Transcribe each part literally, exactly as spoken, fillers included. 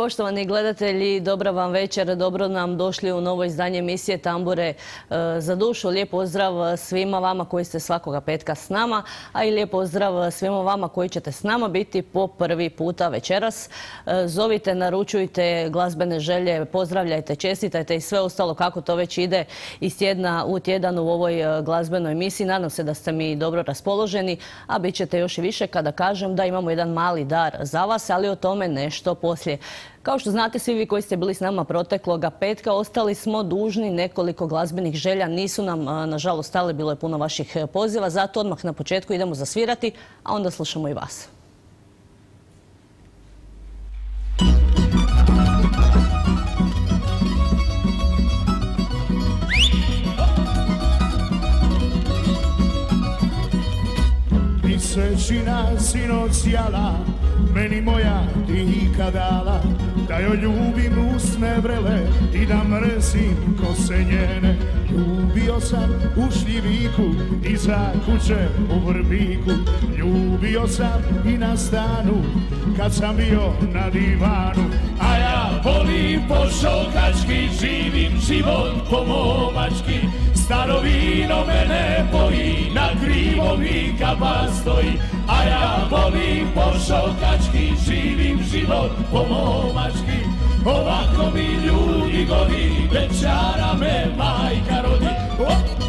Poštovani gledatelji, dobra vam večer, dobro nam došli u novo izdanje emisije Tambure za dušu. Lijep pozdrav svima vama koji ste svakoga petka s nama, a i lijep pozdrav svima vama koji ćete s nama biti po prvi puta večeras. Zovite, naručujte glazbene želje, pozdravljajte, čestitajte i sve ostalo kako to već ide iz tjedna u tjedan u ovoj glazbenoj emisiji. Nadam se da ste mi dobro raspoloženi, a bit ćete još i više kada kažem da imamo jedan mali dar za vas, ali o tome nešto poslije. Kao što znate, svi vi koji ste bili s nama protekloga petka, ostali smo dužni nekoliko glazbenih želja. Nisu nam, nažalost, stale, bilo je puno vaših poziva, zato odmah na početku idemo zasvirati, a onda slušamo i vas. Srećina sinoć sjala, meni moja dika dala, da joj ljubim usne vrele i da mrzim kose njene. Ljubio sam u šljiviku i za kuće u vrbiku, ljubio sam i na stanu kad sam bio na divanu. A ja volim po šokački, živim život po momački, staro vino mene poji, na krivo mi kapa stoji. A ja volim po šokački, živim život po momački, ovako mi ljudi godi, večara me majka rodi. Oh!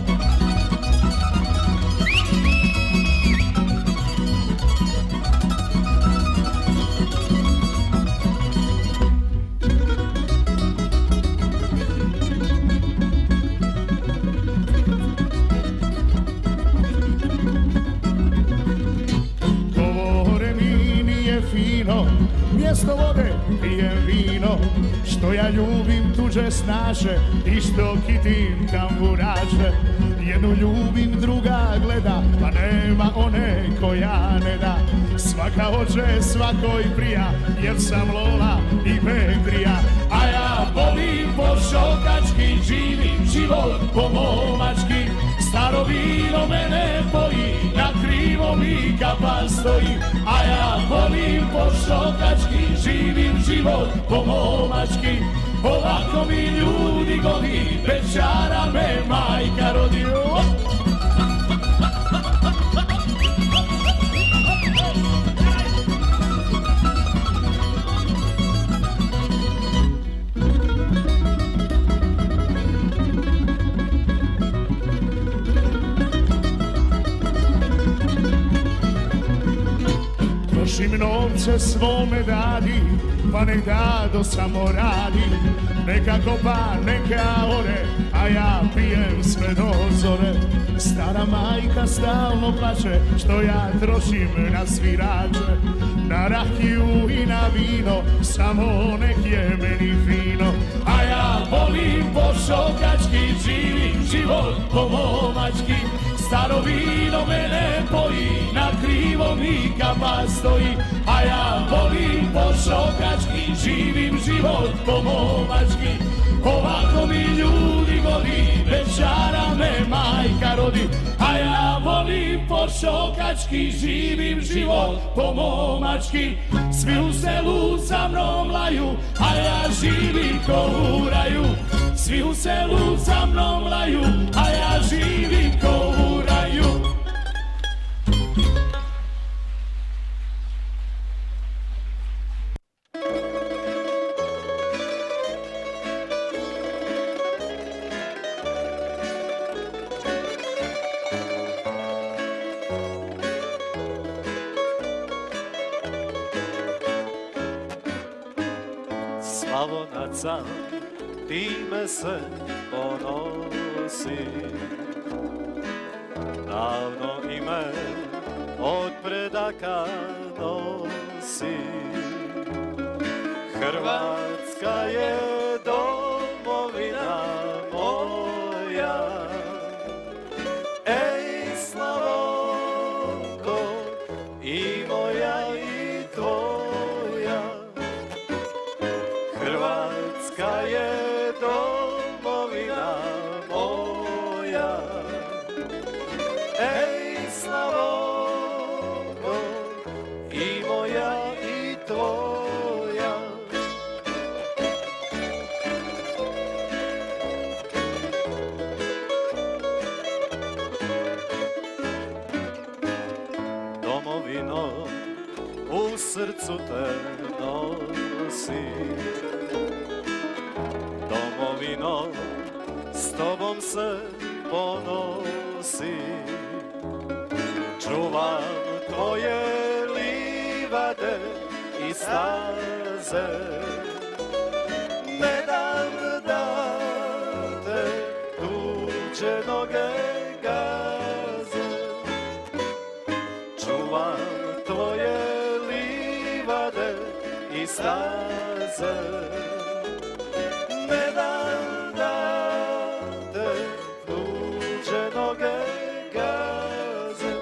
Mjesto vode pijem vino, što ja ljubim tuđe snaše i što kitim tamburaše. Jednu ljubim, druga gleda, pa nema one koja ne da. Svaka hoće svakoj prija, jer sam Lola i Petrija. A ja volim po šokački, živim život po momački, staro vino mene poji, na krivo mi kapa stoji. A ja volim po šokački, živim život po momački, ovako mi ljudi godi, večara me majka rodi. Trošim novce svome dadi, pa nek dado samo radi. Neka kopa, neka ore, a ja pijem sve do zore. Stara majka stalno plače, što ja trošim na svirače. Na rakiju i na vino, samo nek je meni fino. A ja volim po šokački, živim život po momački, staro vino mene poji, na krivo mi kapa stoji. A ja volim po šokački, živim život po momački, ovako mi ljudi godi, večara me majka rodi. A ja volim po šokački, živim život po momački, svi u selu za mnom laju, a ja živim ko u raju. Svi u selu za mnom laju, a ja živim ko u raju. Slavonaca, time se ponosi, davno ime od predaka nosi. Hrvatska je domovina moja, ej Slavonko, i moja i tvoja. Hrvatska je domovina moja, ej Slavonko, i moja i tvoja. srcu te nosi. Domovino, s tobom se ponosi. Čuvam tvoje livade i staze, ne dam da te tuđe noge gaze. Čuvam tvoje livade i staze, ne dam da te tuđe noge gaze.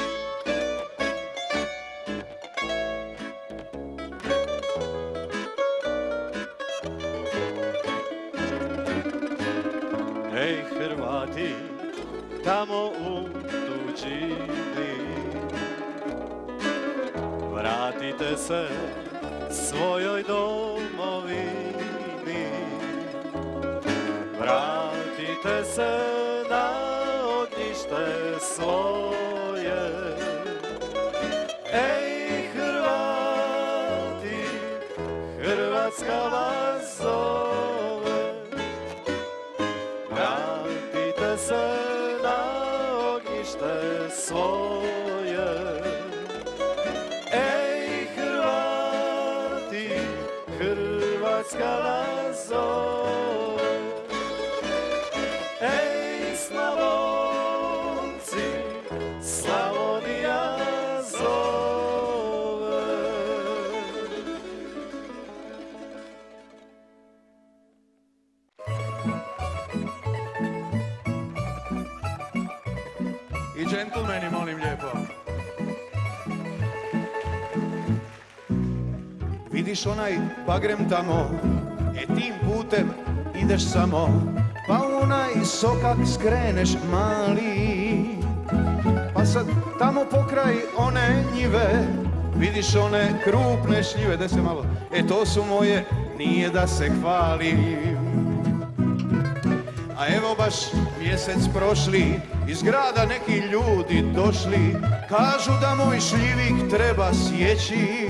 Ej Hrvati, tamo u tuđini, vratite se svojoj domovini. Vratite se na ognjište svoje. Ej Hrvati, Hrvatska vas zove. Vratite se na ognjište svoje. Ej Hrvati, Hrvatska vas zove. Ej Slavonci, Slavonija zove. I džentlmeni, molim lijepo. Vidiš onaj bagrem tamo, e tim putem ideš samo, pa u onaj sokak skreneš mali. Pa sad tamo pokraj one njive, vidiš one krupne šljive, de se malo, e to su moje, nije da se hvalim. A evo baš mjesec prošli, iz grada neki ljudi došli, kažu da moj šljivik treba sjeći.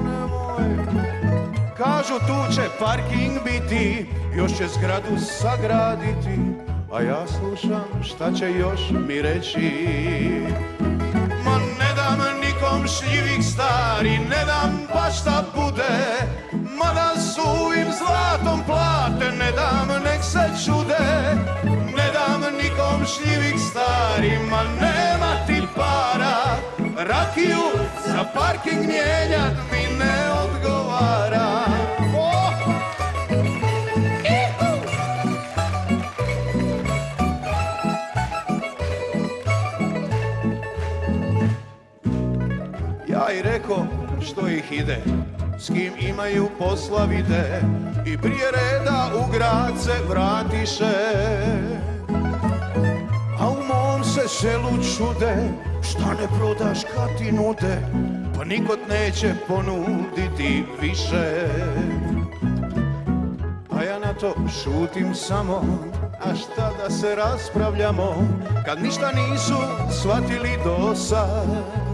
Kažu tu će parking biti, još će zgradu sagraditi, a ja slušam šta će još mi reći. Ma ne dam nikom šljivik stari, ne dam baš šta bude, mada suvim zlatom plate, ne dam nek se čude. Ne dam nikom šljivik stari, ma nema ti para, rakiju za parking mijenjat mi ne odgovara. Ja i reko što ih ide, s kim imaju posla vide, i prije reda u grad se vratiše. A u mom se selu čude, šta ne prodaš kad ti nude, pa nikot neće ponuditi više. A ja na to šutim samo, a šta da se raspravljamo, kad ništa nisu shvatili do sad.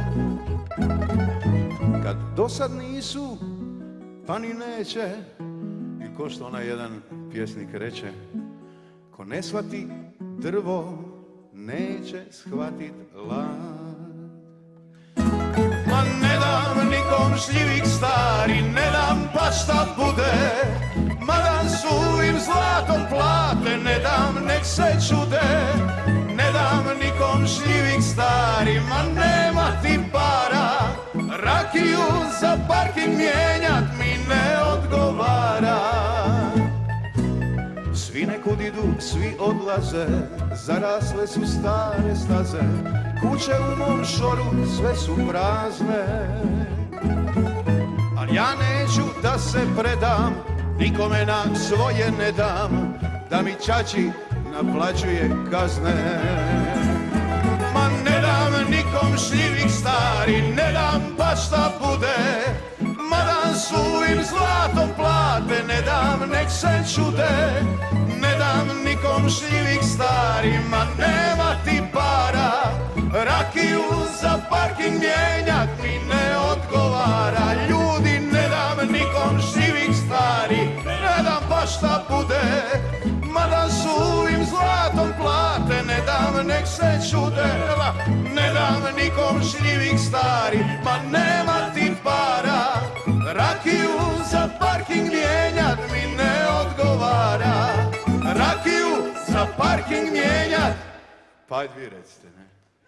Kad do sad nisu, pa ni neće. I ko što onaj jedan pjesnik reče, ko ne shvati drvo, neće shvatit lad. Ma ne dam nikom šljivik stari, ne dam pa šta bude, mada suvim zlatom plate, ne dam nek se čude. Ne dam nikom šljivik stari, ma nema ti para, rakiju za parking mijenjat mi ne odgovara. Svi nekud idu, svi odlaze, zarasle su stare staze, kuće u mom šoru sve su prazne. Al ja neću da se predam, nikome na svoje ne dam, da mi ćaći naplaćuje kazne. Ma ne dam nikom šljivik stari, ne dam pa šta bude, mada suvim zlatom plate, ne dam nek se čude. Ne dam nikom šljivik stari, ma nema ti para, rakiju za parking mijenjat mi ne odgovara. Ljudi nikom šljivih stari, ma nema ti para. Rakiju za parking mijenjat mi ne odgovara. Rakiju za parking mijenjat. Pa ajde vi recite, ne?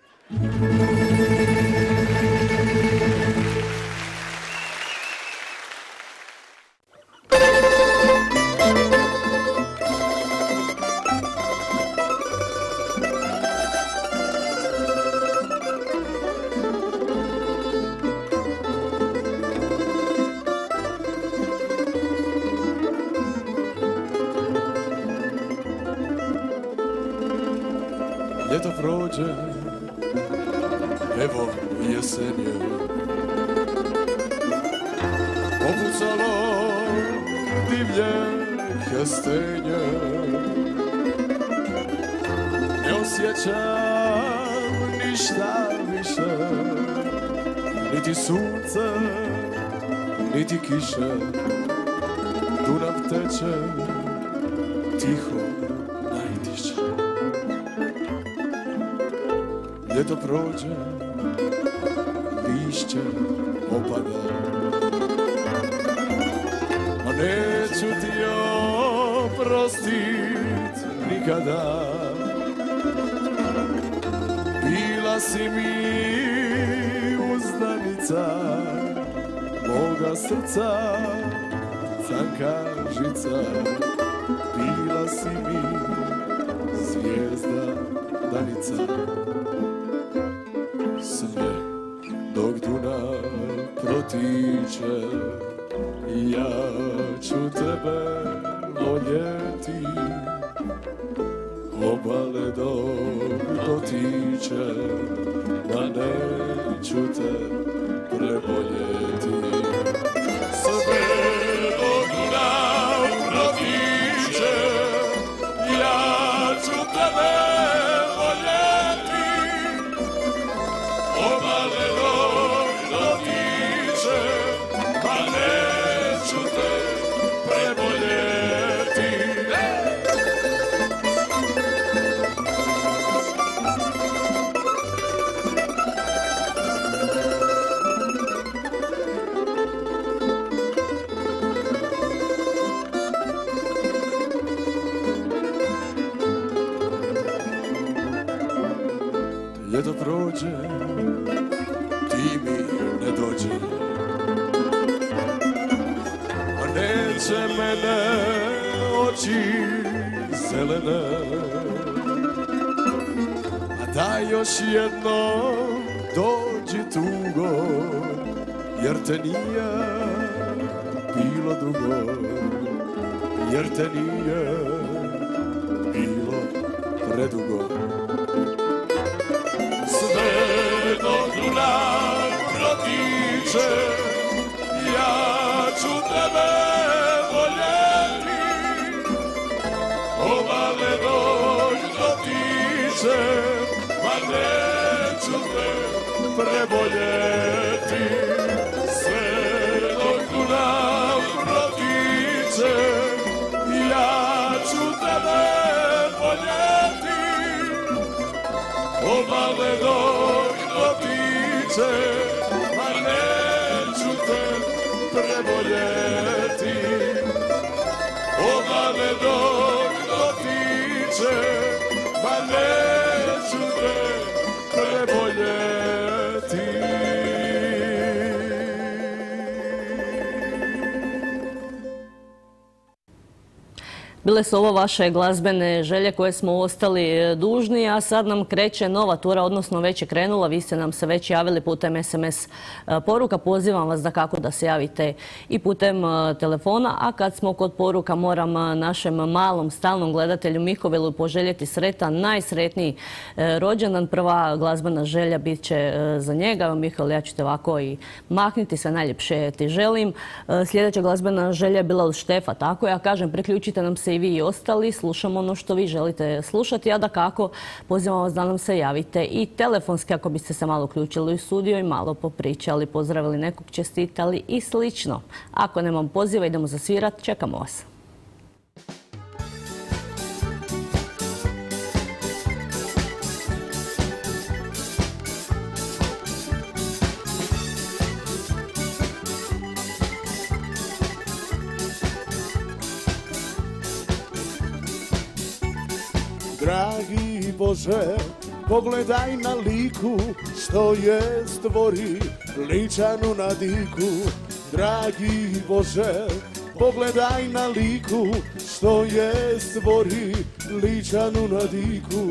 Ljeto prođe, evo jesenje, opucalo divlje kestenje. Ne osjećam ništa više, niti sunce, niti kiše. Dunav teče, tiho, najtiše. Ljeto prođe, lišće opada, a neću ti oprostit nikada. Bila si mi uzdanica moga srca, tanka žica. Bila si mi zvijezda danica. Sve dok Dunav protiče, ja ću tebe voljeti. Obale dok dotiče, ma neću te preboljeti. Sve dok Dunav protiče, ja ću tebe voljeti. Obale dok dotiče, ma neću te preboljeti. Ljeto prođe, ti mi ne dođe, a neće mene oči zelene. A daj još jednom dođi tugo, jer te nije bilo dugo, jer te nije bilo predugo. Sve dok Dunav protiče, ja ću tebe voljeti. Obale dok dotiče, ma neću te preboljeti. Sve dok Dunav protiče, ja ću tebe voljeti. Obale dok dotiče, ma neću te preboljeti. Obale dok dotiče, ma neću te preboljeti. Bile su ovo vaše glazbene želje koje smo ostali dužni, a sad nam kreće nova tura, odnosno već je krenula. Vi ste nam se već javili putem es em es poruka. Pozivam vas da kako da se javite i putem telefona. A kad smo kod poruka, moram našem malom stalnom gledatelju Mihovelu poželjeti sretan, najsretniji rođendan. Prva glazbena želja bit će za njega. Mihovelu, ja ću te ovako i mahniti, sve najljepše ti želim. Sljedeća glazbena želja je bila od Štefa, tako ja kažem, priključite nam se i vi i ostali, slušamo ono što vi želite slušati, a da kako pozivam vas da nam se javite i telefonski ako biste se malo uključili u studio i malo popričali, pozdravili nekog, čestitali i slično. Ako nemam poziva, idemo zasvirat, čekamo vas. Dragi Bože, pogledaj na liku što je stvori ličanu na diku. Dragi Bože, pogledaj na liku što je stvori ličanu na diku.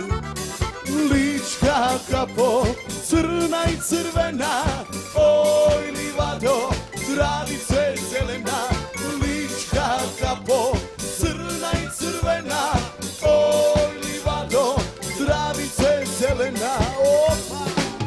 Lička kapo, crna i crvena, oj livado, travice zelena. Lička kapo, crna i crvena, oj livado, travice zelena. Opa!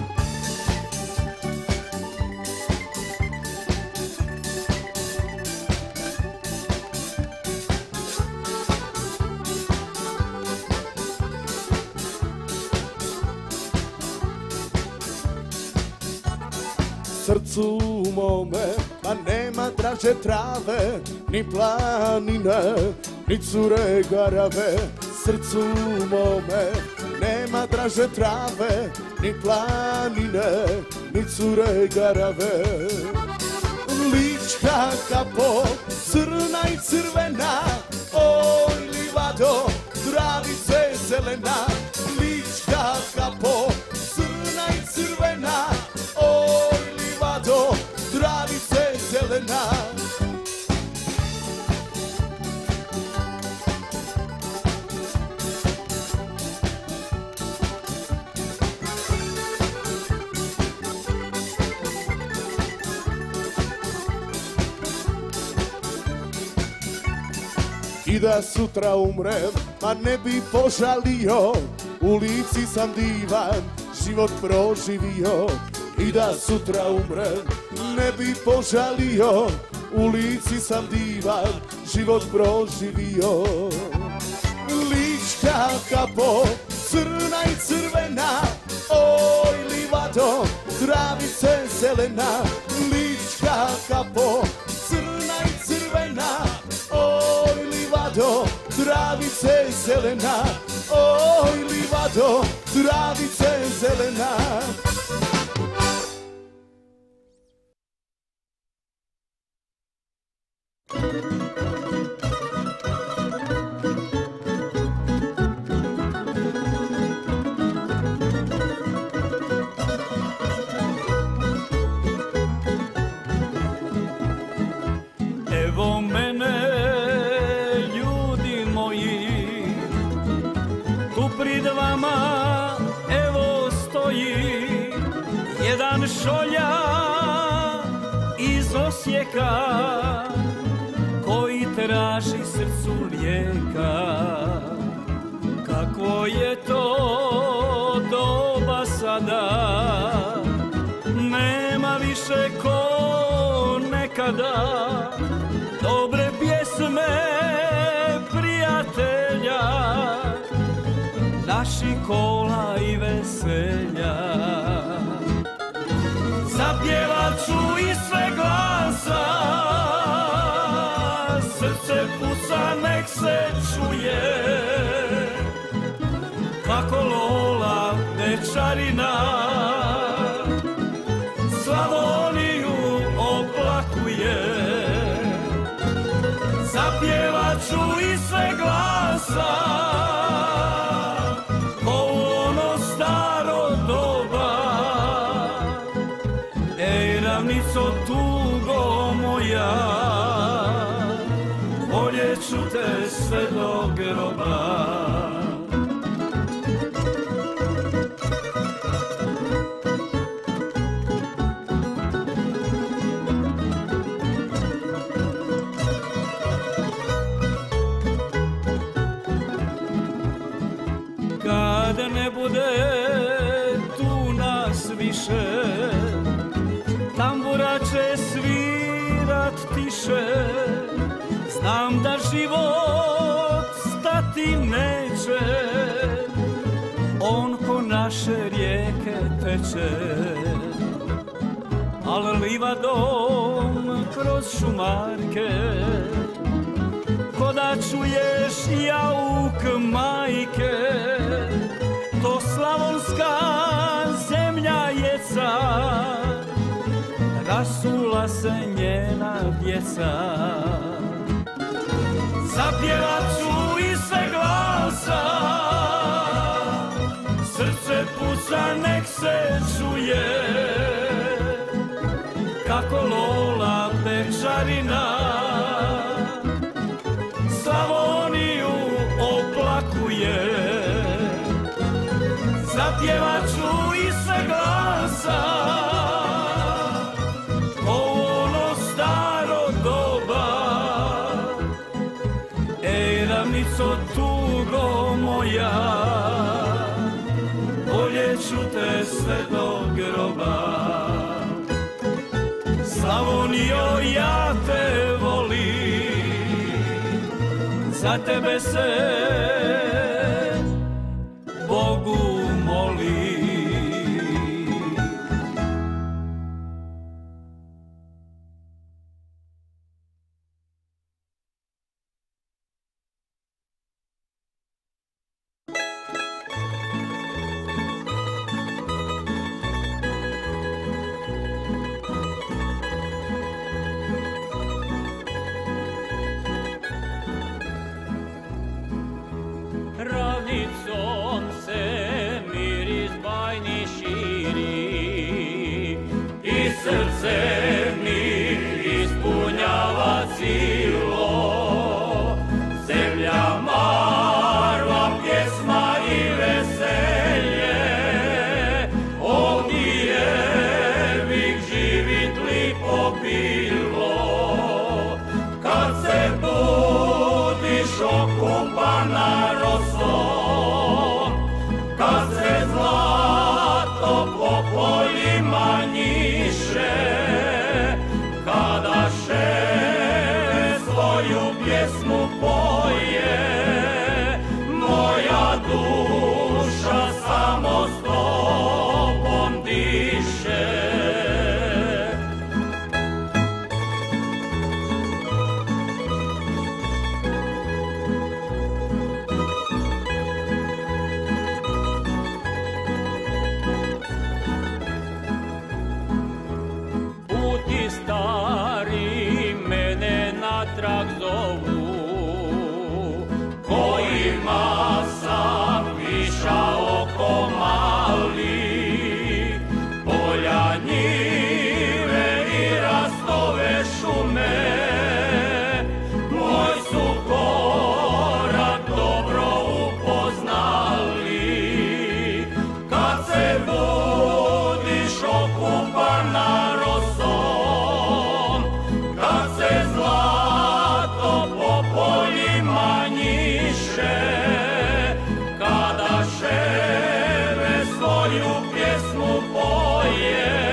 Srcu mome, a nema draže trave, ni planine, ni cure garave. Srcu mome, nema draže trave, ni planine, ni cure garave. Lička kapo, crna i crvena, oj livado, travice zelena. Lička kapo, crna i crvena, oj livado, travice zelena. I da sutra umrem, ma ne bi požalio, u lici sam divan, život proživio. I da sutra umrem, ne bi požalio, u lici sam divan, život proživio. Lička kapo, crna i crvena, oj livado, travice zelena. Lička kapo, crna i crvena, oj livado, travice zelena. Oj livado, travice zelena. Evo mene, ljudi moji, tu prid vama, evo stoji jedan šolja iz Osijeka koji traži srcu lijeka. Kako je to doba sada, nema više ko nekada dobre pjesme prijatelja, naši kola i veselja. Zapjevat ću iz sve glasa, srce puca nek se čuje, kako Lola večarina Slavoniju oplakuje. Zapjevat ću iz sve glasa, ko ono staro doba. Ej ravnico tugo moja, voljet ću te sve do groba. Kada ne bude tu nas više, tambura će svirat tiše. Znam da život stati neće, on ko naše rijeke teče. Al livadom kroz šumarke, ko da čuješ jauk majke. To slavonska zemlja jeca, rasula se njena djeca. Zapjevat ću iz sve glasa, se čuje kako Lola Bečarina Slavoniju oplakuje. Zapjevaću i se glasa ono staro doba. Ej, ravnico, tugo moja, voljeću te sve do groba. Slavonijo, ja te volim, za tebe se Bogu molim. Ravnicom se miris bajni širi i srce mi ispunjava cilo. Zemlja marva, pjesma i veselje, ovdje vik živit lipo bilo. Kad se budiš okupana rosom, kad se zlato po poljima njiše, kada ševe svoju pjesmu poje, moja duša samo s tobom diše. Stari mene natrag zovu, kojima sam išao ko mali. Polja, njive i rastove šume, moj su korak dobro upoznali. Kad se budiš okupana kada ševe svoju pjesmu poje,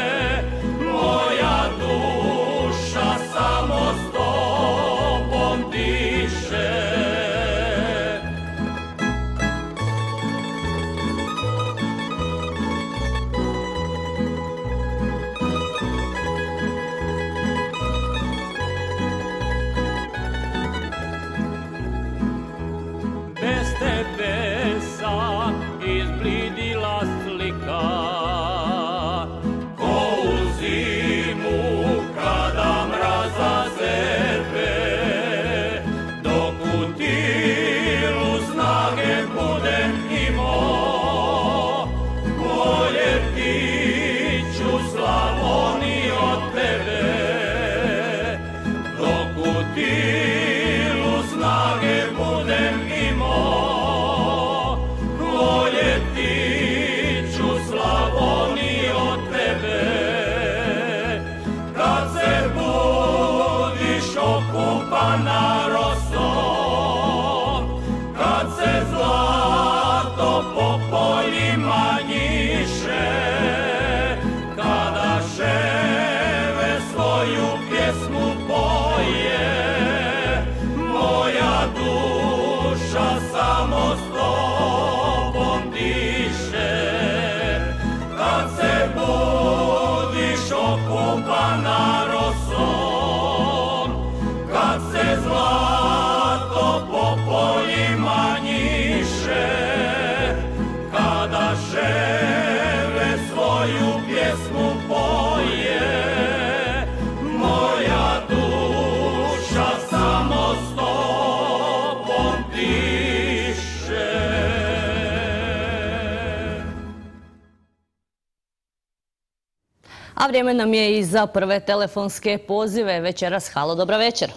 moja duša samo s tobom diše. Bez tebe sam izblidila slika, ko u zimu kada mraza zebe. Dok u tilu snage budem imao, voljeti ću Slavoniju od tebe. Dok u tilu snage budem imao, voljeti ću Slavoniju od tebe. Kad se budiš okupana rosom, kad se zlato po poljima njiše, kada ševe svoju pjesmu poje, moja duša samo s tobom diše. Kad se budiš okupana rosom, kad se zlato po poljima njiše, kada ševe svoju pjesmu poje, moja duša samo s tobom diše. A vrijeme nam je i za prve telefonske pozive. Večeras, halo, dobra večer.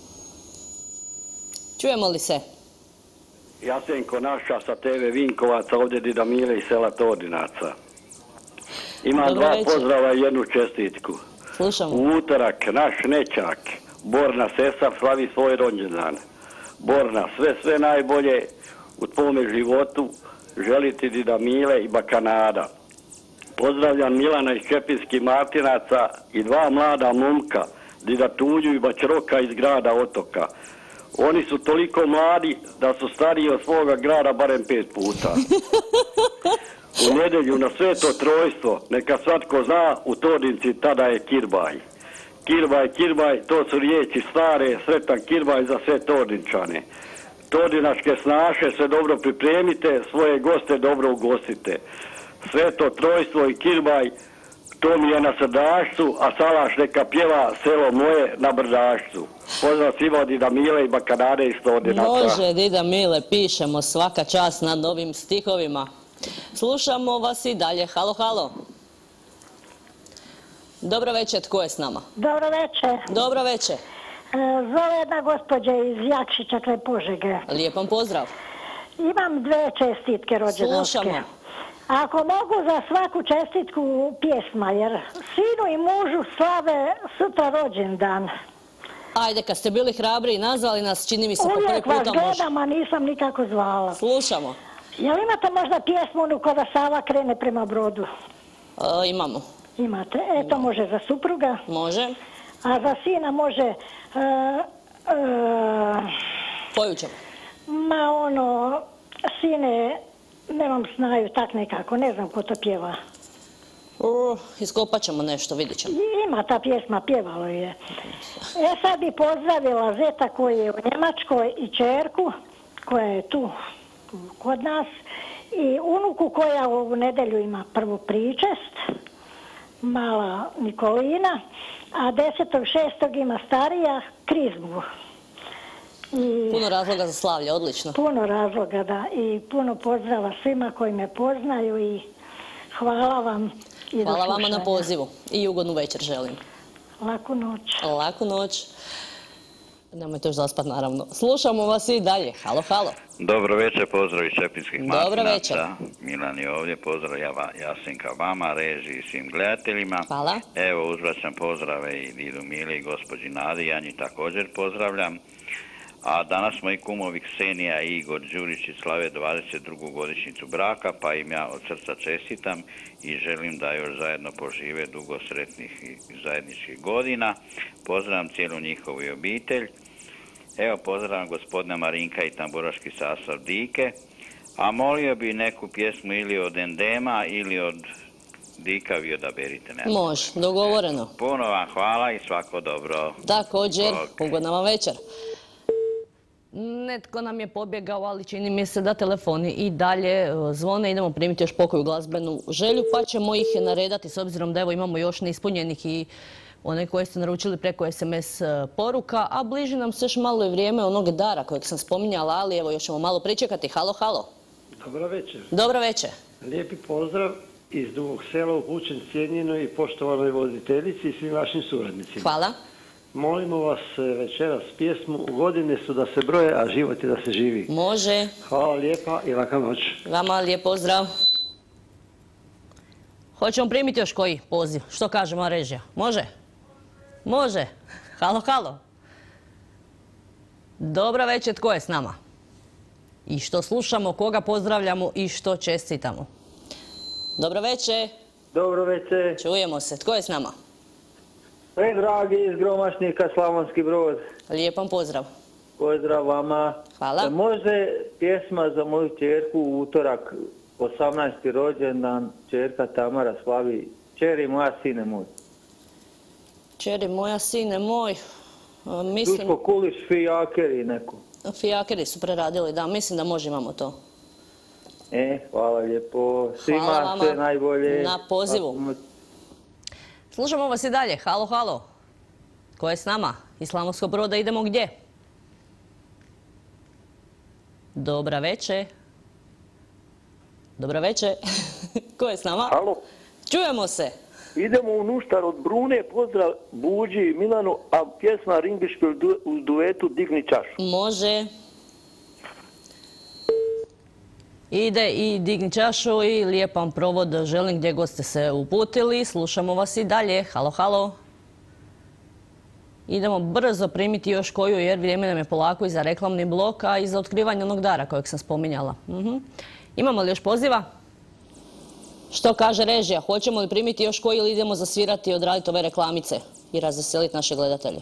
Čujemo li se? Jasenko Naša sa te ve Vinkovaca, ovdje Dida Mile iz sela Tordinaca. Imam Dobro dva večer. pozdrava i jednu čestitku. Slušamo. U utorak naš nećak, Borna sestra, slavi svoj rođendan. Borna, sve, sve najbolje u tvome životu, želiti Dida Mile i baka Nada. Pozdravljam Milana iz Čepinskih Martinaca i dva mlada momka, Dida Tuđu i Bačroka iz grada Otoka. Oni su toliko mladi da su stariji od svoga grada barem pet puta. U nedjelju na Sveto Trojstvo, neka svatko zna, u Tordinci tada je kirbaj. Kirbaj, kirbaj, to su riječi stare, sretan kirbaj za sve Tordinčane. Tordinačke snaše se dobro pripremite, svoje goste dobro ugostite. Sveto Trojstvo i kirbaj, to mi je na srdašcu, a salaš neka pjeva selo moje na brdašcu. Pozdrav svima od Dida Mile i baka Nade iz Tordinaca. Može, Dida Mile, pišemo, svaka čast na novim stihovima. Slušamo vas i dalje. Halo, halo. Dobro večer, tko je s nama? Dobro večer. Dobro večer. E, Zove jedna gospođa iz Jakšića kraj Požege. Lijepom pozdrav. Imam dve čestitke rođendanske. Slušamo. Ako mogu za svaku čestitku pjesma, jer sinu i mužu slave sutra rođendan. Ajde, kad ste bili hrabri i nazvali nas, čini mi se po prvi Uvijek vas puta može. gledam, a nisam nikako zvala. Slušamo. Jel imate možda pjesmu onu kada Sava krene prema brodu? E, imamo. Imate. E, to može za supruga. Može. A za sina može... e, e, Koju ćemo? Ma ono, sine, nemam snaju, tak nekako, ne znam ko to pjeva. Uh, iskopat ćemo nešto, vidit ćemo. Ima ta pjesma, pjevalo je. E sad bi pozdravila zeta koji je u Njemačkoj i čerku koja je tu kod nas i unuku koja u nedjelju ima prvu pričest, mala Nikolina, a desetog šestog ima starija krizmu. I Puno razloga za slavlje, odlično. puno razloga, da. I puno pozdrava svima koji me poznaju i hvala vam. I do Hvala vama na slušanja. pozivu i ugodnu večer želim. Laku noć. Laku noć. Nemojte još zaspat, naravno. Slušamo vas i dalje. Halo, halo. Dobro večer, pozdrav iz Čepinskih Dobro večer. Martinaca. Milan je ovdje, pozdrav ja, Jasenka vama, režiji i svim gledateljima. Hvala. Evo, uzvraćam pozdrave i Didu Mili i gospođi Nadi, ja njih također pozdravljam. A danas moji kumovi Ksenija i Igor Đurići slave dvadeset drugu godišnjicu braka, pa im ja od srca čestitam i želim da još zajedno požive dugo sretnih i zajedničkih godina. Pozdravljam cijelu njihovu obitelj. Evo, pozdravljam gospodina Marinka i tamburaški sastav Dike, a molio bi neku pjesmu ili od Endema ili od Dika, vi odaberite. Ne? Može, dogovoreno. Puno vam hvala i svako dobro. Također, Bog. ugodna vam večer. Netko nam je pobjegao, ali čini mi se da telefoni i dalje e, zvone. Idemo primiti još pokoju glazbenu želju, pa ćemo ih naredati s obzirom da evo imamo još neispunjenih i one koje ste naručili preko es em es poruka, a bliži nam se još malo i vrijeme onog dara kojeg sam spominjala, ali evo još ćemo malo pričekati. Halo, halo. Dobro večer. Dobro večer. Lijepi pozdrav iz Dugog Sela, upućen cijenjenoj i poštovanoj voditeljici i svim vašim suradnicima. Hvala. Molimo vas večeras pjesmu Godine su da se broje, a život je da se živi. Može. Hvala lijepa i laka noć. Vama lijep pozdrav. Hoćemo primiti još koji poziv? Što kaže moja režija? Može? Može. Halo, halo. Dobro večer, tko je s nama? I što slušamo, koga pozdravljamo i što čestitamo? Dobro večer. Dobro večer. Čujemo se. Tko je s nama? Sve dragi iz Gromašnika, Slavonski Brod. Lijepan pozdrav. Pozdrav vama. Hvala. Može pjesma za moju čerku u utorak, osamnaesti rođendan, čerka Tamara slavi. Čeri moja, sine moj. Čeri moja, sine moj. A, Mislim, Duško Kuliš, fijakeri neko. fijakeri su preradili, da, mislim da može, imamo to. E, hvala lijepo. Svima Hvala vama sve najbolje. na pozivu. Slušamo vas i dalje. Halo, halo. Ko je s nama? Iz Slavonskog Broda idemo gdje? Dobra večer. Dobra večer. Ko je s nama? Halo. Čujemo se. Idemo u Nuštar od Brune, pozdrav Buđi, Milanu, a pjesma Ringišpil u duetu Digni čašu. Može. Ide i Digni čašu i lijep vam provod želim gdje god ste se uputili. Slušamo vas i dalje. Halo, halo. Idemo brzo primiti još koju jer vrijeme nam je polako i za reklamni blok, a i za otkrivanje onog dara kojeg sam spominjala. Uh-huh. Imamo li još poziva? Što kaže režija? Hoćemo li primiti još koju ili idemo zasvirati i odraditi ove reklamice i razveseliti naše gledatelje?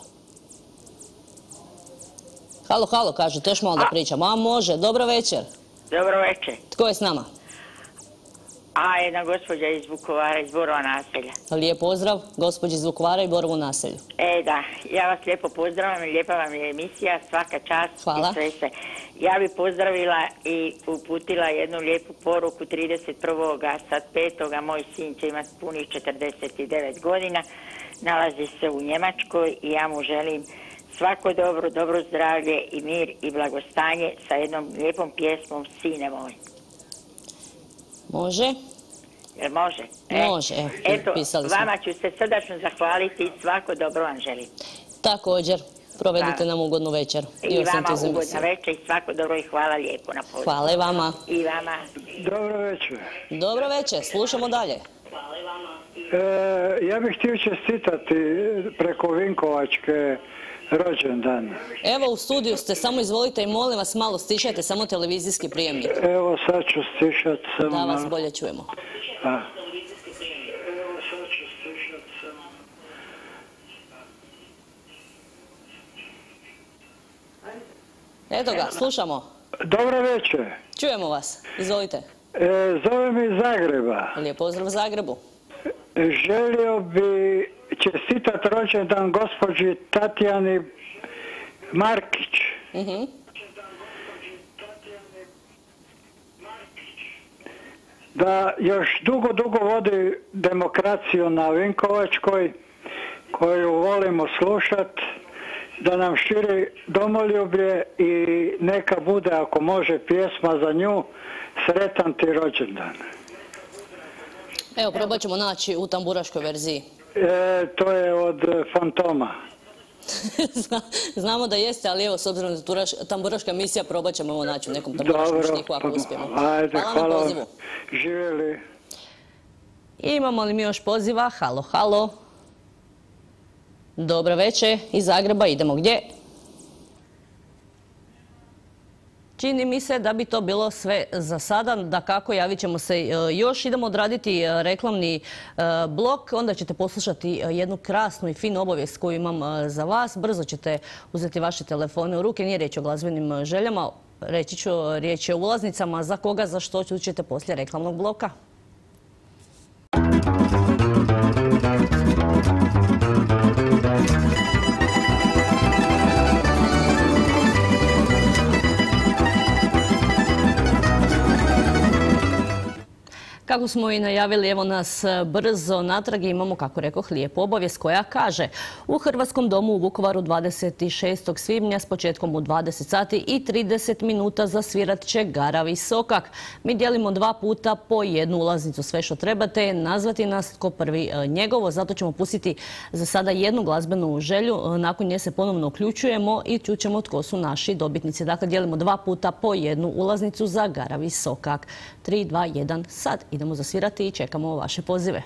Halo, halo, kažete, još malo da pričam. A, može. Dobro večer. Dobro večer. Tko je s nama? A, jedna gospođa iz Vukovara, iz Borova naselja. Lijep pozdrav, gospođi iz Vukovara i Borovu naselju. E, da, ja vas lijepo pozdravljam i lijepa vam je emisija, svaka čast. Hvala. I sve se. Ja bi pozdravila i uputila jednu lijepu poruku trideset prvoga sad petoga moj sin će imati punih četrdeset devet godina, nalazi se u Njemačkoj i ja mu želim svako dobro, dobro zdravlje i mir i blagostanje sa jednom lijepom pjesmom Sine moj. Može? Jel može? E, može, evo, eto, pisali smo. Vama ću se srdačno zahvaliti i svako dobro vam želim. Također, provedite nam ugodnu večer. I, I vama ugodna večer i svako dobro i hvala lijepo na pozivu. Hvala i vama. I vama. Dobro večer. Dobro večer, slušamo dalje. Hvala i vama. E, ja bih htio čestitati preko Vinkovačke rođendan. Evo u studiju ste, samo izvolite i molim vas malo stišajte samo televizijski prijemnik. Evo sad ću stišat samo. Da vas bolje čujemo. A. Eto ga, slušamo. Dobro večer. Čujemo vas, izvolite. E, zovem iz Zagreba. Lijep pozdrav Zagrebu. Želio bi čestitati rođendan gospođi Tatjani Markić. Uh-huh. Da još dugo, dugo vodi demokraciju na Vinkovačkoj, koju volimo slušat, da nam širi domoljublje i neka bude, ako može, pjesma za nju, Sretan ti rođendan. Evo, probat ćemo naći u tamburaškoj verziji. E, to je od Fantoma. Znamo da jeste, ali evo, s obzirom da je tamburaška emisija, probat ćemo ovo naći u nekom tamburaškom štihu ako uspijemo. Ajde, hvala, hvala na pozivu. Živjeli. Imamo li mi još poziva? Halo, halo. Dobro večer, iz Zagreba idemo gdje? Čini mi se da bi to bilo sve za sada, da kako javit ćemo se još. Idemo odraditi reklamni blok, onda ćete poslušati jednu krasnu i finu obavijest koju imam za vas. Brzo ćete uzeti vaše telefone u ruke, nije riječ o glazbenim željama, reći ću riječ je o ulaznicama, za koga, za što ćete poslije reklamnog bloka. Kako smo i najavili, evo nas brzo natrag i imamo, kako rekoh, lijepu obavijest koja kaže: u Hrvatskom domu u Vukovaru dvadeset šestog svibnja s početkom u dvadeset sati i trideset minuta zasvirat će Garavi Sokak. Mi dijelimo dva puta po jednu ulaznicu. Sve što trebate je nazvati nas tko prvi njegovo, zato ćemo pustiti za sada jednu glazbenu želju. Nakon nje se ponovno uključujemo i čućemo tko su naši dobitnici. Dakle, dijelimo dva puta po jednu ulaznicu za Garavi Sokak. tri, dva, jedan, sad idemo zasvirati i čekamo vaše pozive.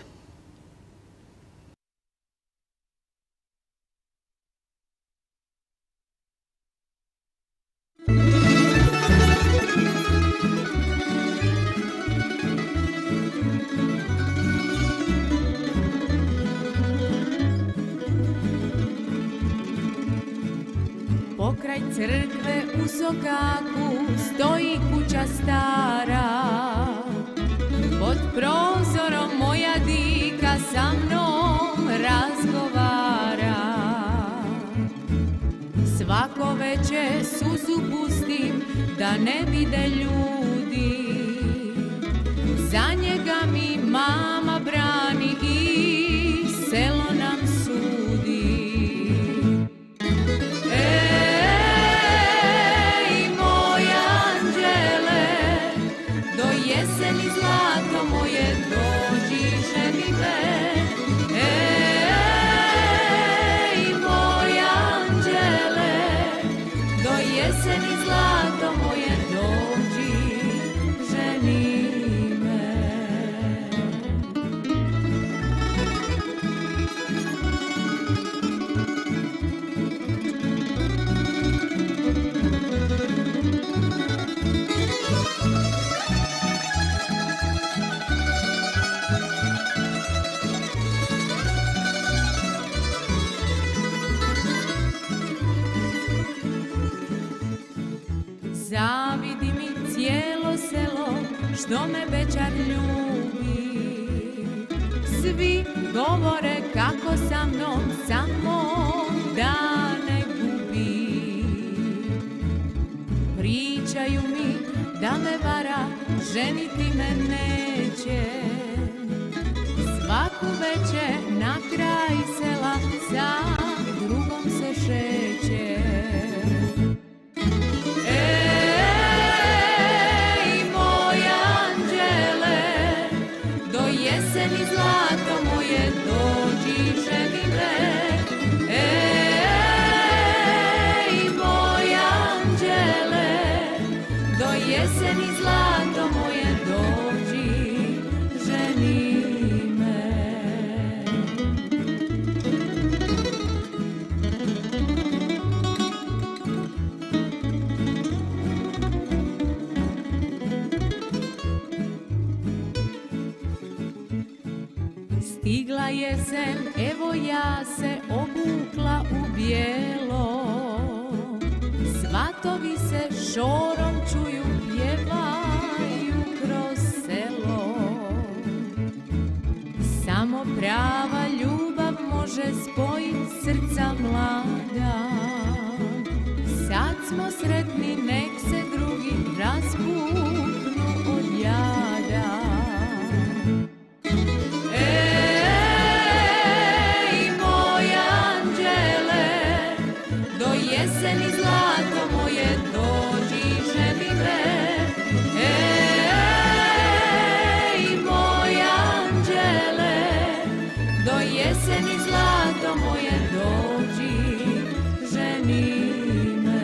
Pokraj crkve u Sokaku stoji kuća stara, pod prozorom moja dika sa mnom razgovara. Svako večer suzu pustim da ne vide ljudi, za njega mi mama brani i selo nam sudi. Ej, moj anđele, do jeseni zlato moje dođi ženi me, zavidi mi cijelo selo što me bećar ljubi. Svi govore kako sa mnom samo dane gubi. Pričaju mi da me vara, ženiti me neće. Svaku večer na kraj sela sa drugom se šeće. Ej, moj anđele, do jeseni zlato moje dođi ženi me. Ej, moj anđele, do jeseni zlato moje dođi ženi me. Stigla jesen, evo ja se obukla u bijelo. Svatovi se šorom čuju, pjevaju kroz selo. Samo prava ljubav može spojit srca mlada. Sad smo sretni, nek se drugi raspuknu od jada. Ej, moj anđele, do jeseni zlato moje dođi ženi me. Ej, moj anđele, do jeseni zlato moje dođi ženi me.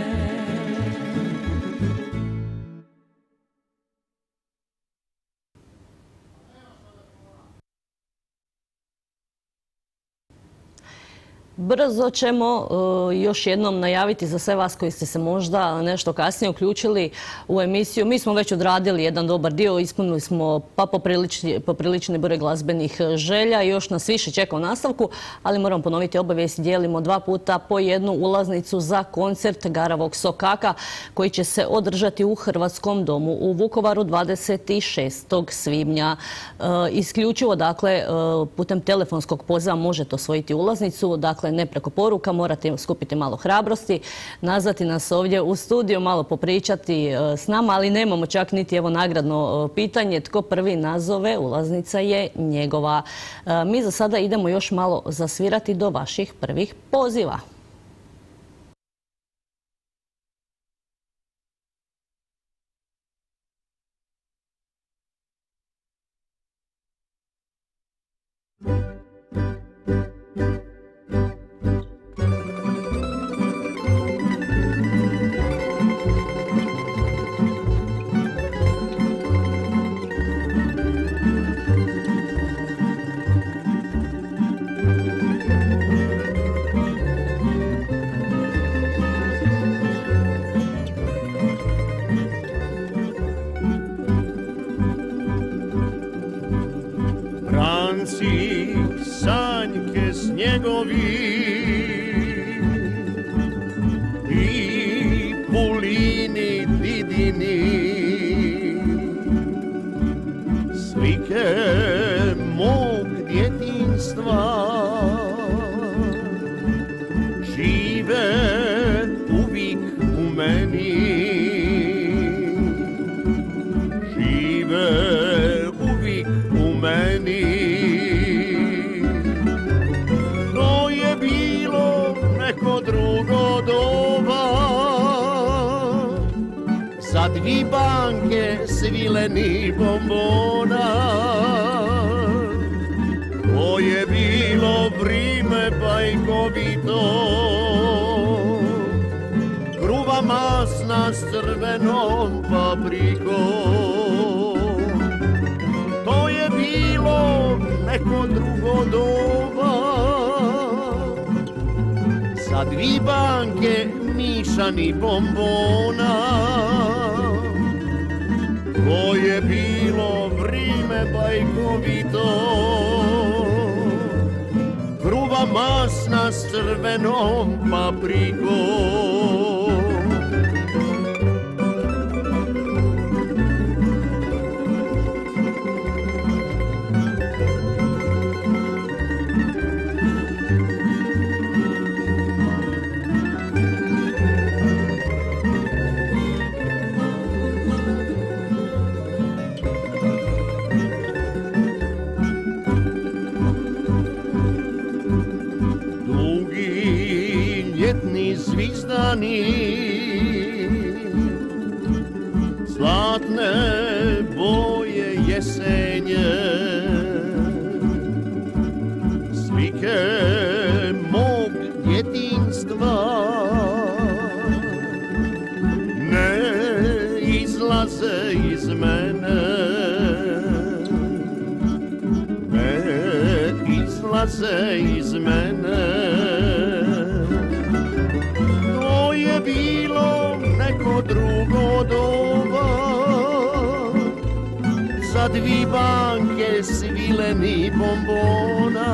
Brzo ćemo uh, još jednom najaviti za sve vas koji ste se možda nešto kasnije uključili u emisiju. Mi smo već odradili jedan dobar dio, ispunili smo pa poprilični, poprilični broj glazbenih želja i još nas više čeka u nastavku, ali moram ponoviti obavijest, dijelimo dva puta po jednu ulaznicu za koncert Garavog sokaka koji će se održati u Hrvatskom domu u Vukovaru dvadeset šestog svibnja. Uh, isključivo, dakle, uh, putem telefonskog poziva možete osvojiti ulaznicu, dakle, ne preko poruka, morate skupiti malo hrabrosti, nazvati nas ovdje u studiju, malo popričati s nama, ali nemamo čak niti evo nagradno pitanje. Tko prvi nazove, ulaznica je njegova. Mi za sada idemo još malo zasvirati do vaših prvih poziva. Sanjke snjegovi i pulini didini, slike mog djetinjstva žive uvijek u meni, žive uvijek u meni. Neko drugo doba, za dvi banke svilenih bombona. To je bilo vrime bajkovito, kruva masna s crvenom paprikom. To je bilo neko drugo doba, za dvi banke mišanih bombona. To je bilo vrime bajkovito, kruva masna s crvenom paprikom. dani, zlatne boje jesenje, slike mog djetinjstva ne izlaze iz mene, ne izlaze iz mene. To je bilo neko drugo doba, za dvi banke svilenih bombona.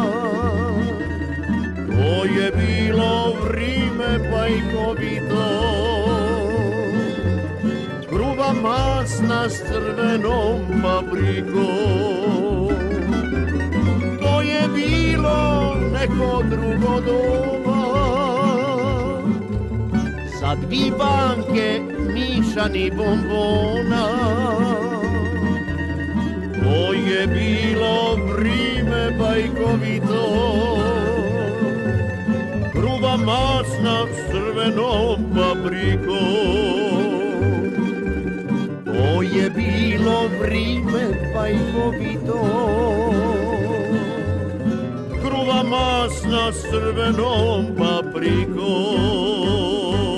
To je bilo vrime bajkovito, gruba masna s crvenom paprikom. To je bilo neko drugo doba, za dvi banke mišanih bombona. To je bilo vrime bajkovito, gruba masna s crvenom paprikom. To je bilo vrime bajkovito, gruba masna s crvenom paprikom.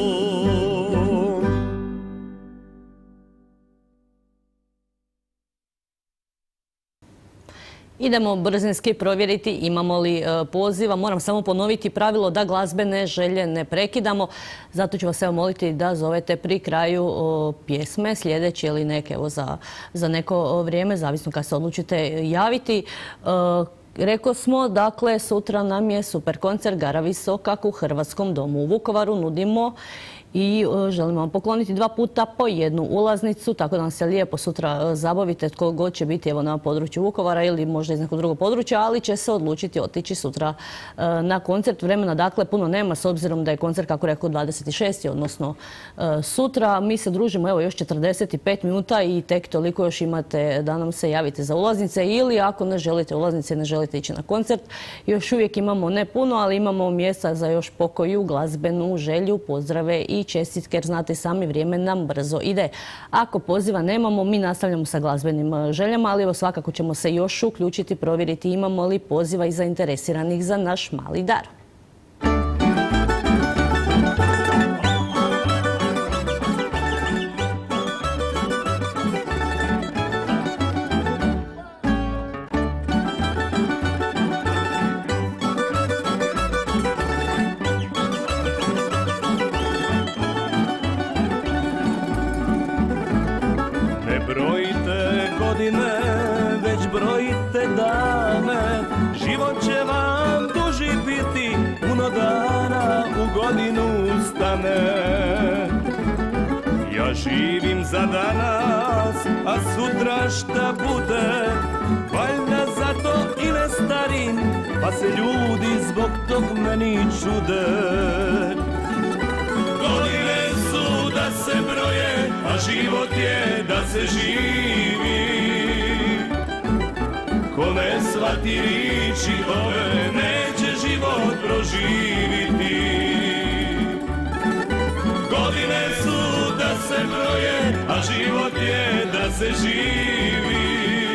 Idemo brzinski provjeriti imamo li poziva. Moram samo ponoviti pravilo da glazbene želje ne prekidamo. Zato ću vas evo moliti da zovete pri kraju pjesme sljedeće ili neke evo za, za neko vrijeme, zavisno kad se odlučite javiti. Rekao smo, dakle, sutra nam je super koncert Gara Visokak u Hrvatskom domu u Vukovaru. Nudimo i želimo vam pokloniti dva puta po jednu ulaznicu, tako da nam se lijepo sutra zabavite tko god će biti evo na području Vukovara ili možda iz nekog drugog područja, ali će se odlučiti otići sutra na koncert. Vremena dakle puno nema s obzirom da je koncert, kako rekao, dvadeset šesti odnosno sutra. Mi se družimo evo još četrdeset pet minuta i tek toliko još imate da nam se javite za ulaznice, ili ako ne želite ulaznice, ne želite ići na koncert, još uvijek imamo ne puno, ali imamo mjesta za još pokoju glazbenu želju, pozdrave i čestitke, jer znate sami, vrijeme nam brzo ide. Ako poziva nemamo, mi nastavljamo sa glazbenim željama, ali evo svakako ćemo se još uključiti, provjeriti imamo li poziva i zainteresiranih za naš mali dar. Već brojite dane, život će vam duži biti, puno dana u godinu stane. Ja živim za danas, a sutra šta bude, valjda zato i ne starim, pa se ljudi zbog tog meni čude. Godine su da se broje, a život je da se živi. Ko ne shvati riči ove, neće život proživiti. Godine su da se broje, a život je da se živi.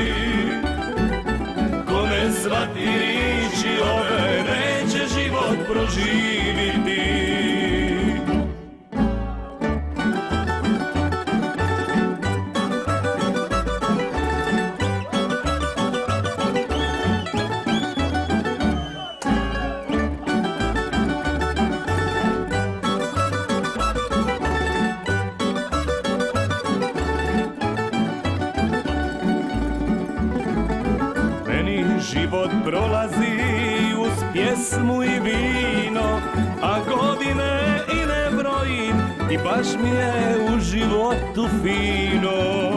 Ko ne shvati riči ove, neće život proživiti. Život prolazi uz pjesmu i vino, a godine i ne brojim, i baš mi je u životu fino.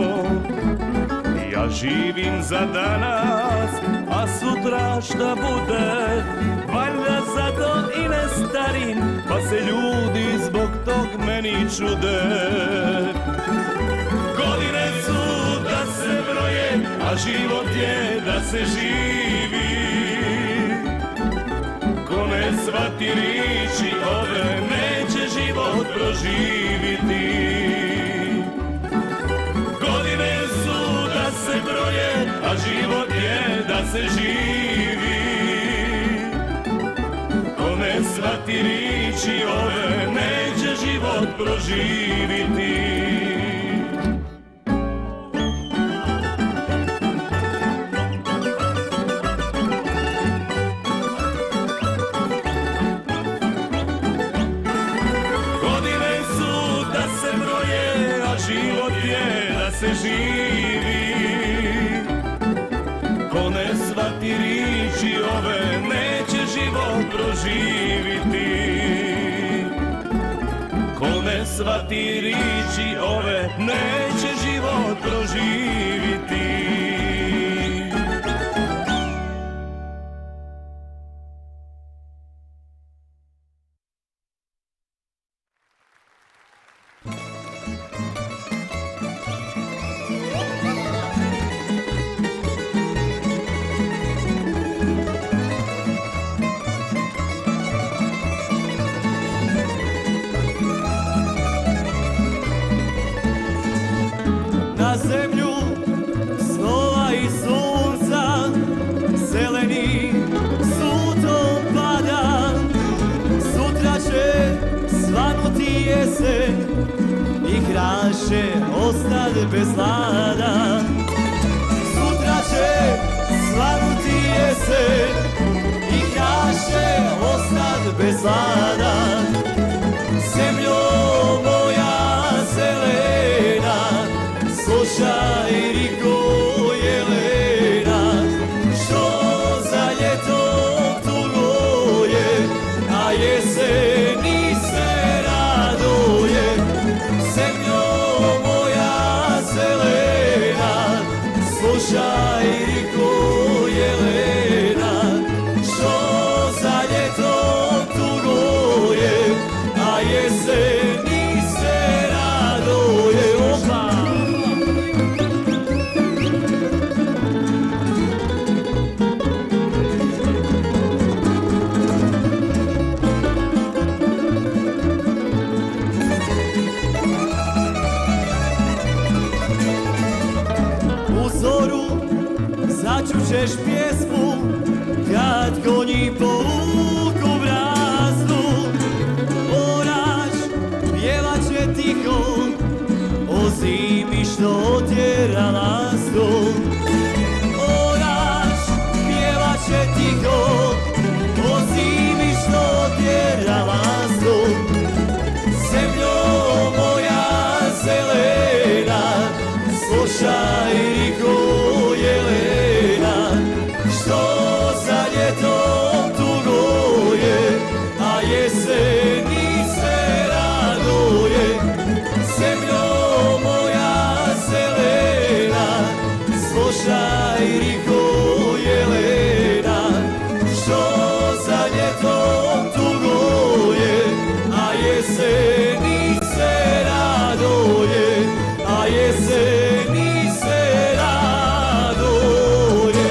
Ja živim za danas, a sutra šta bude, valjda zato i ne starim, pa se ljudi zbog tog meni čude. Godine su da se broje, a život je da se živi. Ko ne shvati riči ove, neće život proživiti. Godine su da se broje, a život je da se živi. Ko ne shvati riči ove, neće život proživiti. Se živi, ko ne shvati riči ove, neće život proživiti. Ko ne shvati riči ove, neće život proživiti. Ostade bez hlada. Sutra će svanuti jesen i kraše ostad bez hlada. Zemljo moja zelena, slušaj riko jelena, što za ljetom tuguje, a jeseni se raduje. Zemljo zelena, slušaj riko jelena, što za ljetom tuguje, a jeseni se raduje. Opa! Začućeš pjesmu kad konji povuku brazdu. Orač pjevat će tiho o zimi što otjera lastu. Orač pjevat će tiho o zimi što otjera lastu. Zemljo moja zelena, slušaj riko jelena, što za ljetom tuguje, a jeseni se raduje. Zemljo moja zelena, slušaj riko jelena, što za ljetom tuguje, a jeseni se raduje, a jeseni se raduje.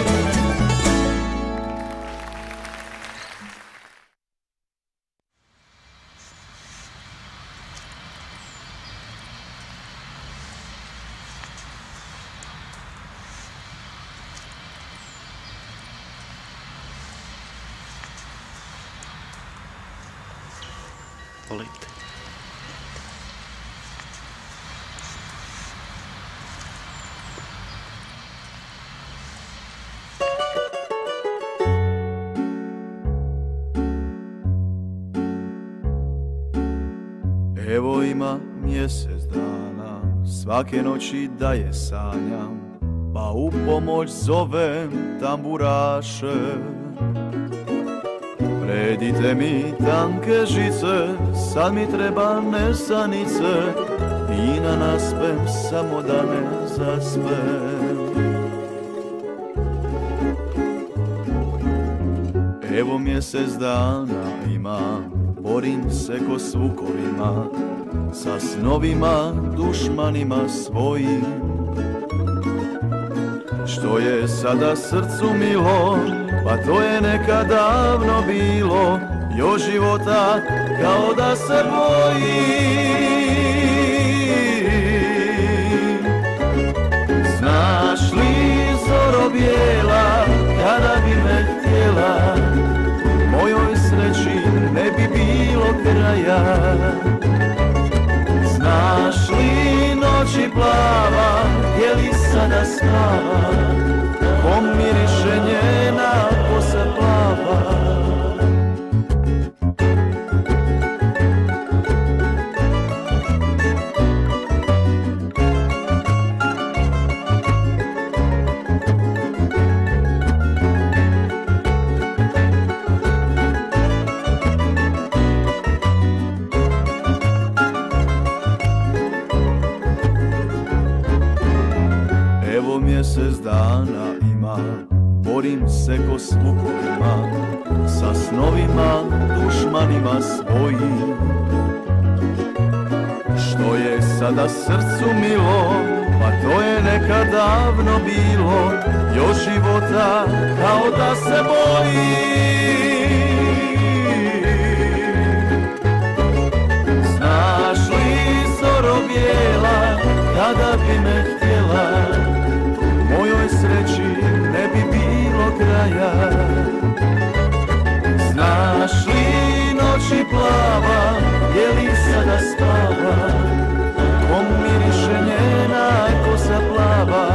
Volite. Evo ima mjesec dana, svake noći da je sanjam, pa u pomoć zovem tamburaše. Predite mi tanke žice, sad mi treba nesanice, i na naspem samo da ne zaspem. Evo mjesec dana imam, borim se ko s vukovima, sa snovima, dušmanima svojim. što je sada srcu milo, pa to je nekad davno bilo, još života kao da se boji. Znaš li, zoro bijela, kada bi me htjela, mojoj sreći ne bi bilo kraja. Znaš li, noći plava, je li sada spava, pomiriše njena kosa plava. Mjesec dana ima, borim se ko s vukovima, sa snovima, dušmanima svojim. Što je sada srcu milo, pa to je nekad davno bilo, još života kao da se boji. Znaš li, zoro bijela, kada bi me htjela, mojoj sreći ne bi bilo kraja. Znaš li, noći plava, je li sada spava, pomiriše njena kosa plava.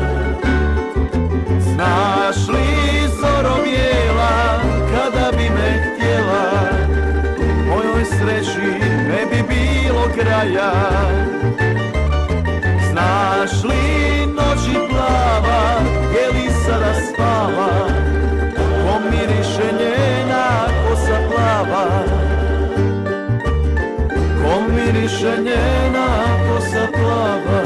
Znaš li, zoro bijela, kada bi me htjela, mojoj sreći ne bi bilo kraja. Znaš li, noći plava, je li sada spava, pomiriše njena kosa plava, pomiriše njena kosa plava.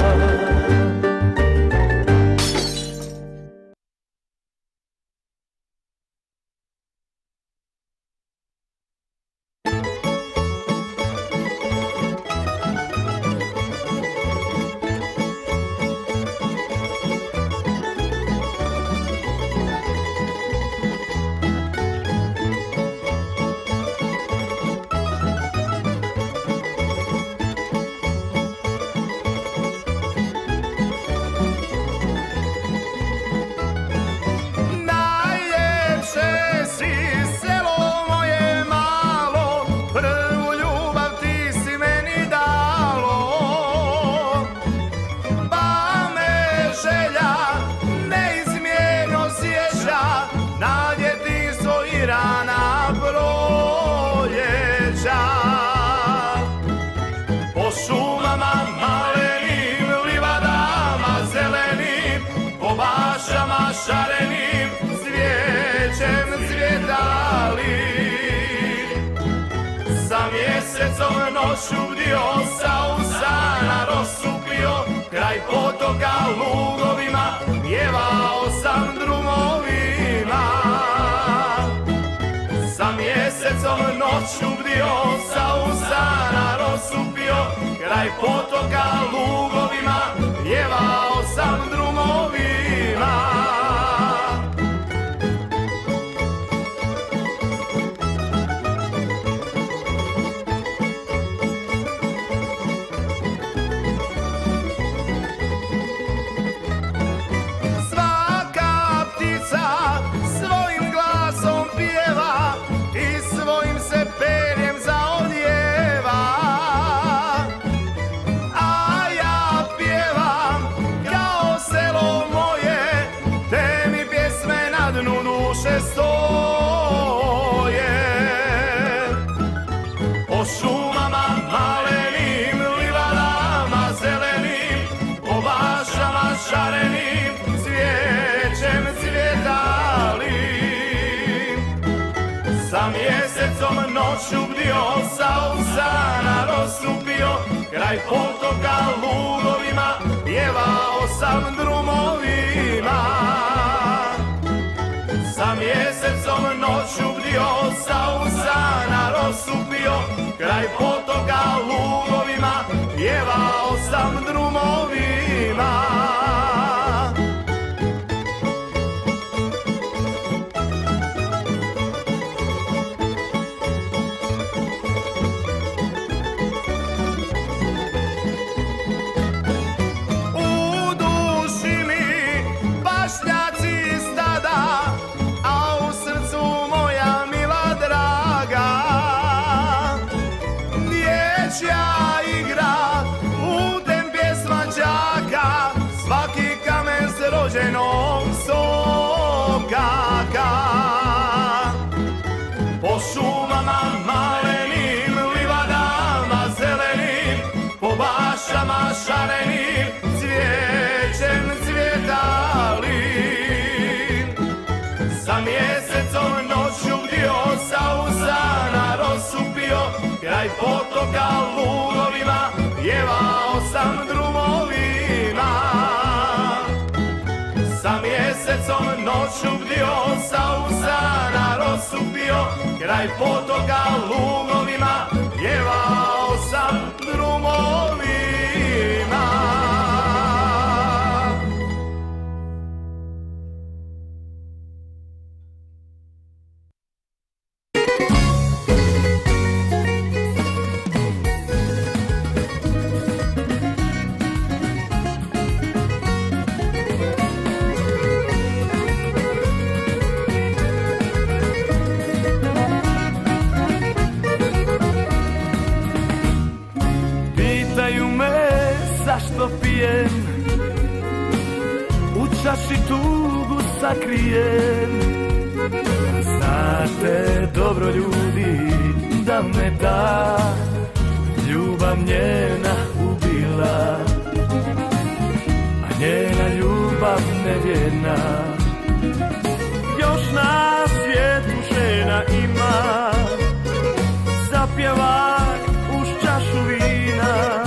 Šarenim cvijećem cvjetali, sa mjesecom noću bdio, sa usana rozsupio, kraj potoka lugovima pjevao sam drumovima. Sa mjesecom noću bdio, sa usana rozsupio, kraj potoka lugovima pjevao sam drumovima. Šarenim cvijećem cvjetali, sa mjesecom noću bdio, sa usana rozsupio, kraj potoka lugovima pjevao sam drumovima. Sa mjesecom noću bdio, sa usana rozsupio, kraj potoka lugovima pjevao sam drumovima. noću bdio, sa usana rosupio, kraj potoka lugovima, pjevao sam drumovima. Zašto pijem, u čaši tugu sakrijem. Znate dobro ljudi da me ta ljubav njena ubila, a njena ljubav nevjerna. Još na svijetu žena ima, zapjevak uz čašu vina.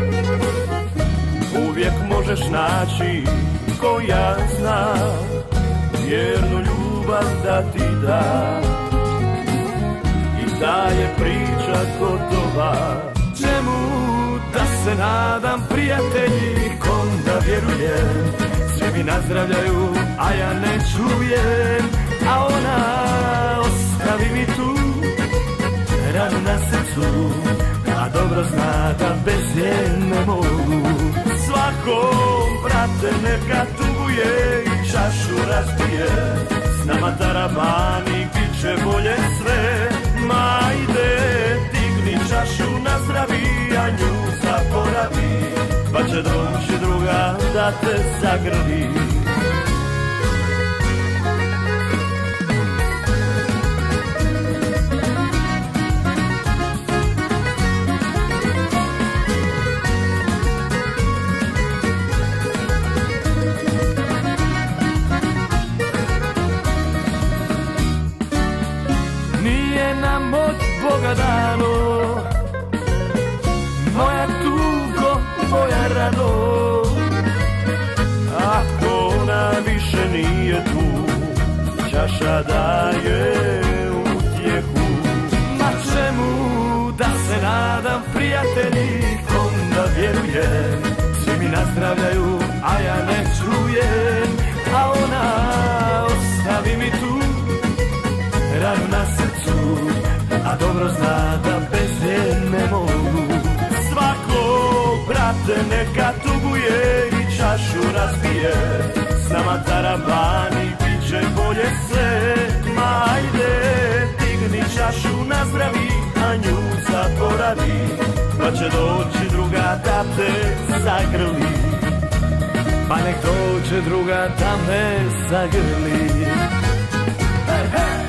Uvijek možeš naći koja zna vjernu ljubav da ti da. I ta je priča gotova. Čemu da se nadam prijatelji, kom da vjerujem? Svi mi nazdravljaju, a ja ne čujem. A ona ostavi mi tu ranu na srcu, a dobro zna da bez nje ne mogu. Svakom, brate, neka tuguje i čašu razbije. S nama tarabani, bit će bolje sve. Ma ide, digni čašu na zdravi, a nju zaboravi, pa će doći druga da te zagrli. Boga dano, moja tugo, moja rado. Ako ona više nije tu, čaša daje utjehu. Ma čemu da se nadam prijatelji, kom da vjerujem? Svi mi nazdravljaju, a ja ne čujem. A ona ostavi mi tu ranu na srcu, a dobro zna da bez nje ne mogu. Svako, brate, neka tuguje i čašu razbije. S nama tarabani, bit će bolje sve. Ma ajde, digni čašu na zdravi, a nju zaboravi, pa će doći druga da te zagrli. Pa nek dođe druga da me zagrli. Hej, hej!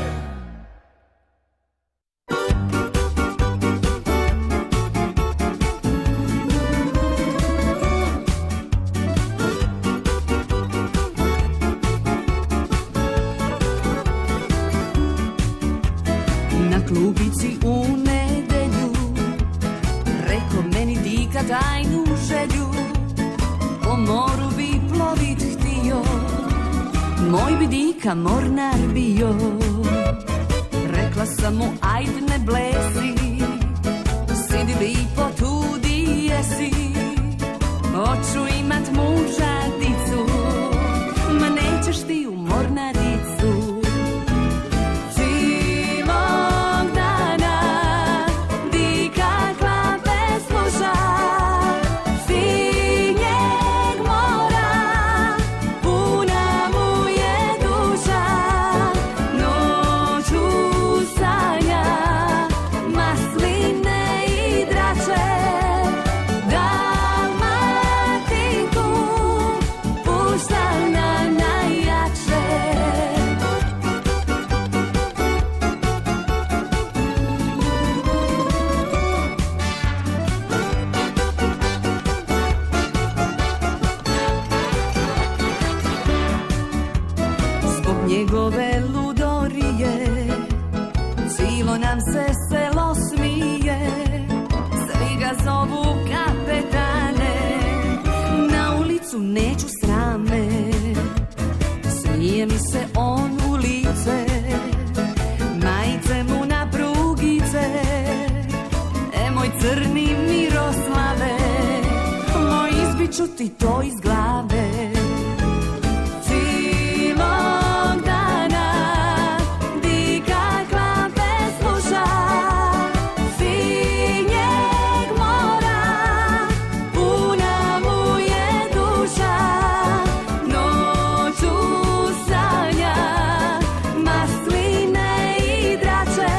Klubici u nedelju reko meni dika tajnu želju, po moru bi plovit htio, moj bi dika mornar bio. Rekla sam mu ajd ne blesi, sidi lipo tu di jesi, hoću imat muža dicu, ma nećeš ti u mornaricu. Njegove ludorije, cilo nam se selo smije, svi ga zovu kapetane, na ulicu neću srame, smije mi se on. ti to iz glave. Cilog dana dika klape sluša, sinjeg mora puna mu je duša. Noću sanja masline i drače,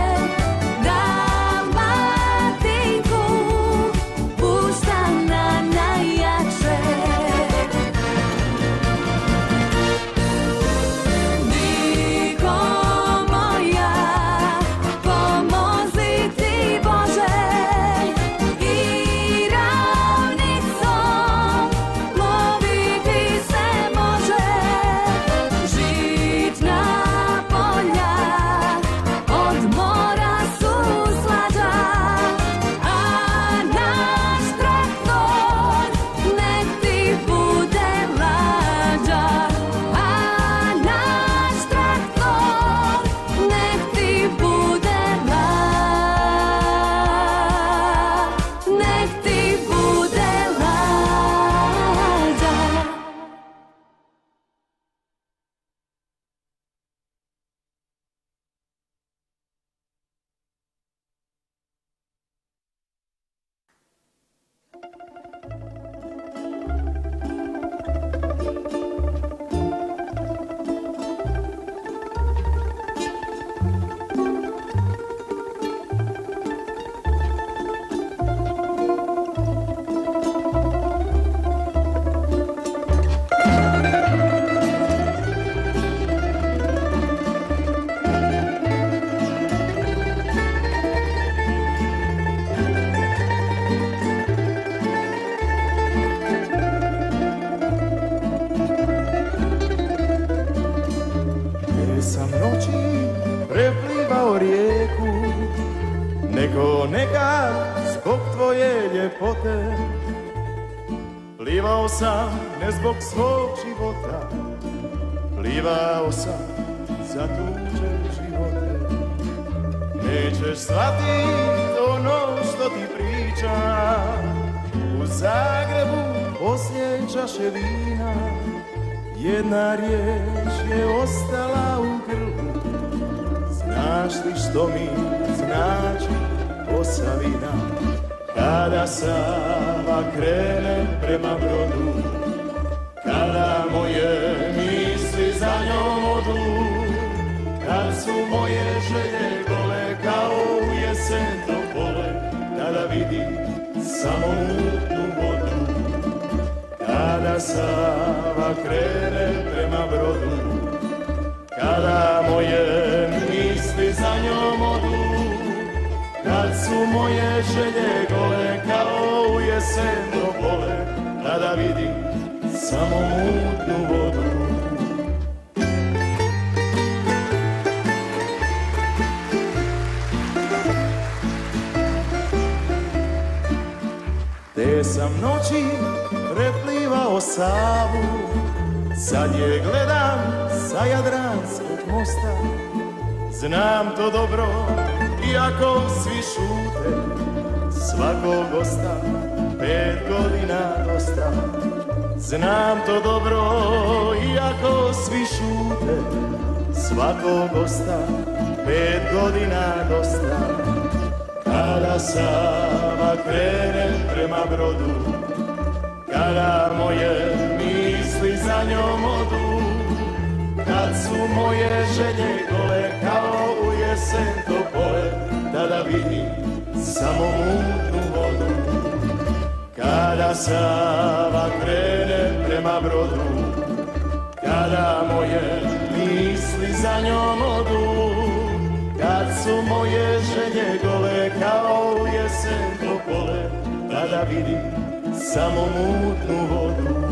Dalmatinku pušta na najjače. Diko moja, pomozi ti Bože, i ravnicom loviti se može. Žitna polja od mora su slađa, a naš traktor nek ti bude lađa. A naš traktor nek ti bude lađa, nek ti bude lađa. Gdje sam noći preplivao rijeku, nego nekad zbog tvoje ljepote. Plivao sam ne zbog svog života, plivao sam za tuđe živote. Nećeš shvatit ono što ti pričam, u Zagrebu poslije čaše vina jedna riječ je ostala u grlu. Znaš li što mi znači Posavina? Kada Sava krene prema brodu, kada moje misli za njom odu, kad su moje želje gole kao u jesen do pole, tada vidim samo mutnu vodu. Kada Sava krene prema brodu, kada moje misli za njom odu, kad su moje želje gole kao u jesen do pole, tada vidim samo mutnu vodu. Te sam noći preplivao Savu, sad je gledam sa Jadranskog mosta. Znam to dobro, iako svi šute, svakog gosta pet godina dosta. Znam to dobro, iako svi šute, svakog gosta pet godina dosta. Kada Sava krene prema brodu, kada moje misli za njom odu, kad su moje želje gole kao u jesen do pole, tada vidim samo mutnu vodu. Kada Sava krene prema brodu, kada moje misli za njom odu, kad su moje želje gole kao u jesen do pole, tada vidim samo mutnu vodu.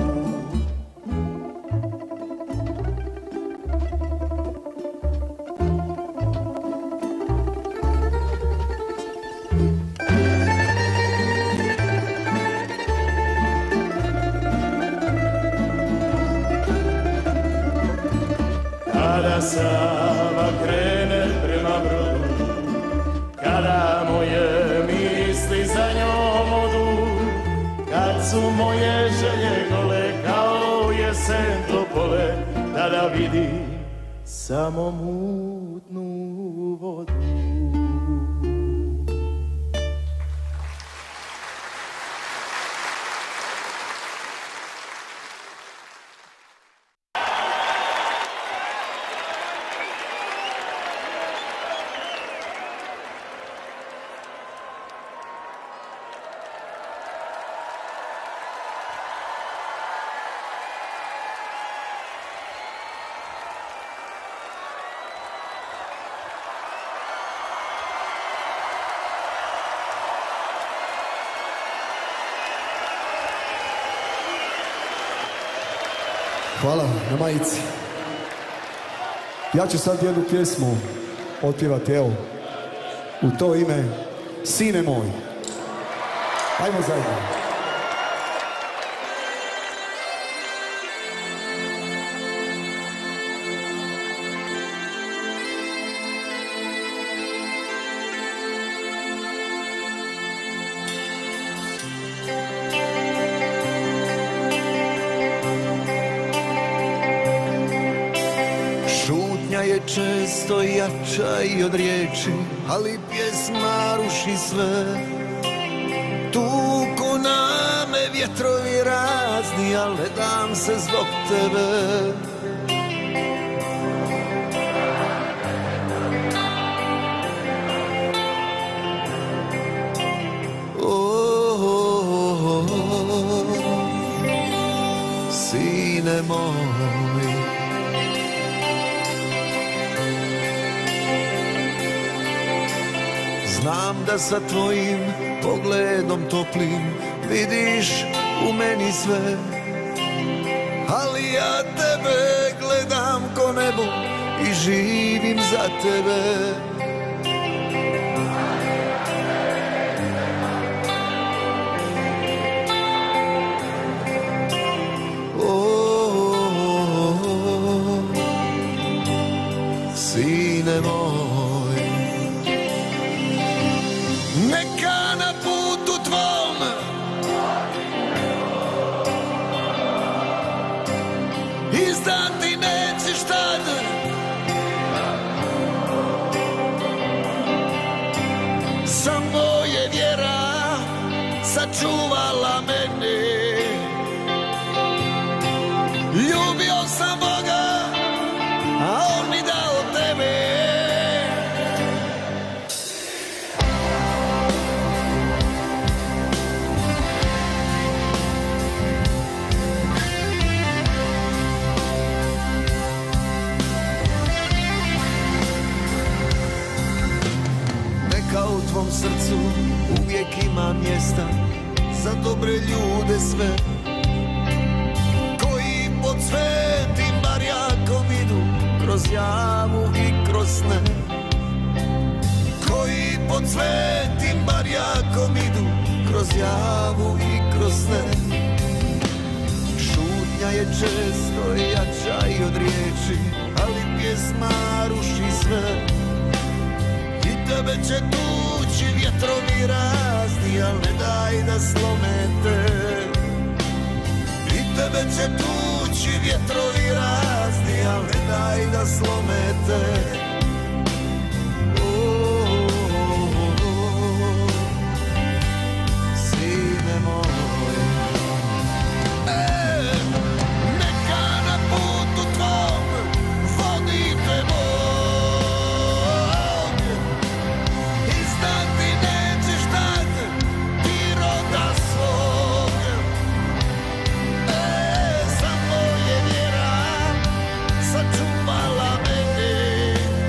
Kada Sava krene prema brodu, kada moje misli za njom odu, kad su moje želje sen topole, tada vidi samo mutnu vodu. Hvala na majici. Ja ću sad jednu pjesmu otpjevati, evo, u to ime, Sine moj. Ajmo zajedno. Često jača i od riječi, ali pjesma ruši sve. Tuko na me vjetrovi razni, al ne dam se zbog tebe. Oh, oh, oh, oh, sine moj. Znam da sa tvojim pogledom toplim vidiš u meni sve, ali ja tebe gledam ko nebo i živim za tebe. Oh, oh, oh, sine moj. Neka na putu tvom izdati nećeš tad, samo je vjera sačuvala mene. Ljubio sam Boga, a on mi dao tebe. U tvom srcu uvijek ima mjesta za dobre ljude sve, koji pod svetim barjakom idu kroz javu i kroz sne, koji pod svetim barjakom idu kroz javu i kroz sne. Šutnja je često jača i od riječi, ali pjesma ruši sve. Tebe će tući vjetrovi razni, al ne daj da slome te. I tebe će tući vjetrovi razni, al ne daj da slome te. Oh, oh, oh, sine moj. E, neka na putu tvom vodi te Bog. Sačuvala mene.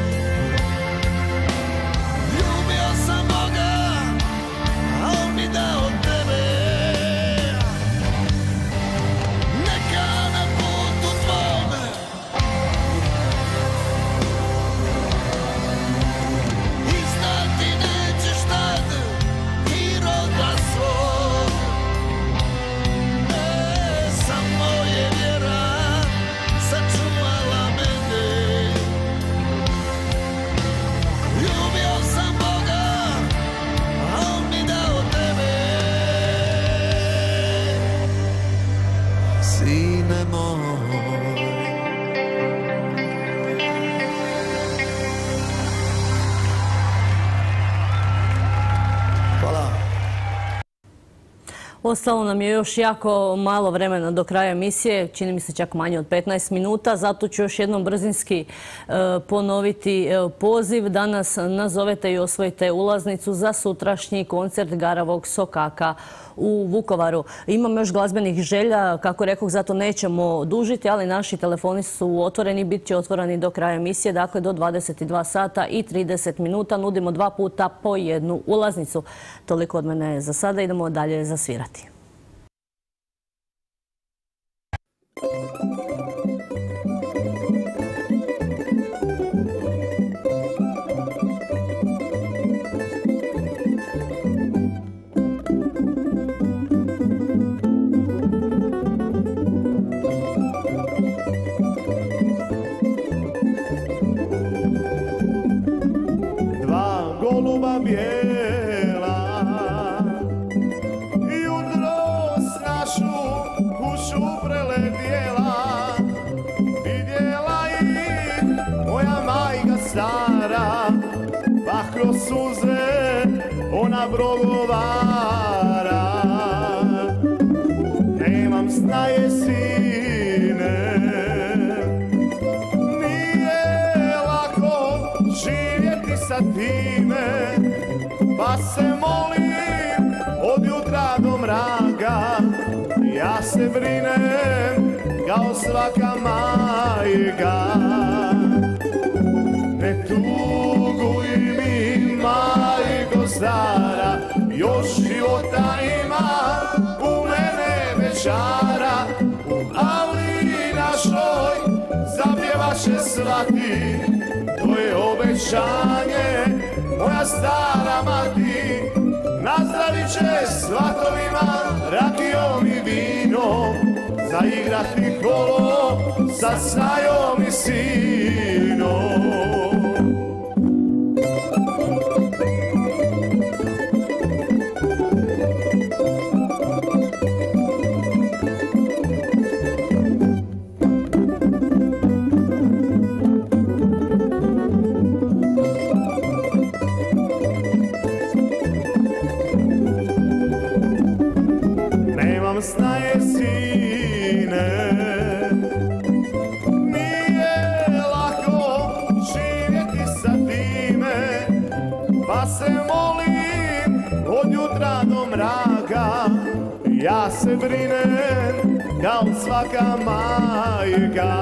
sine moj. Ostalo nam je još jako malo vremena do kraja emisije, čini mi se čak manje od petnaest minuta, zato ću još jednom brzinski ponoviti poziv da nas nazovete i osvojite ulaznicu za sutrašnji koncert Garavog Sokaka u Vukovaru. Imam još glazbenih želja, kako rekoh, zato nećemo dužiti, ali naši telefoni su otvoreni, bit će otvoreni do kraja emisije, dakle do dvadeset dva sata i trideset minuta. Nudimo dva puta po jednu ulaznicu. Toliko od mene za sada, idemo dalje zasvirati. Goluba bijela, jutros našu kuću preletjela, vidjela ih moja majka stara, pa kroz suze ona progovara. Nemam snaje sine, nije lako živjeti sa time, pa se molim od jutra do mraka, ja se brinem kao svaka majka. Ne tuguj mi, majko stara, još života ima, u mene večara, u avli našoj zapjevaše svaki, to je obećanje moja stara mati. Nazdravit će svatovima rakijom i vinom, zaigrati kolo sa snajom i sinom. Snaje sine, nije lako živjeti sa time, pa se molim od jutra do mraka, ja se brinem kao svaka majka.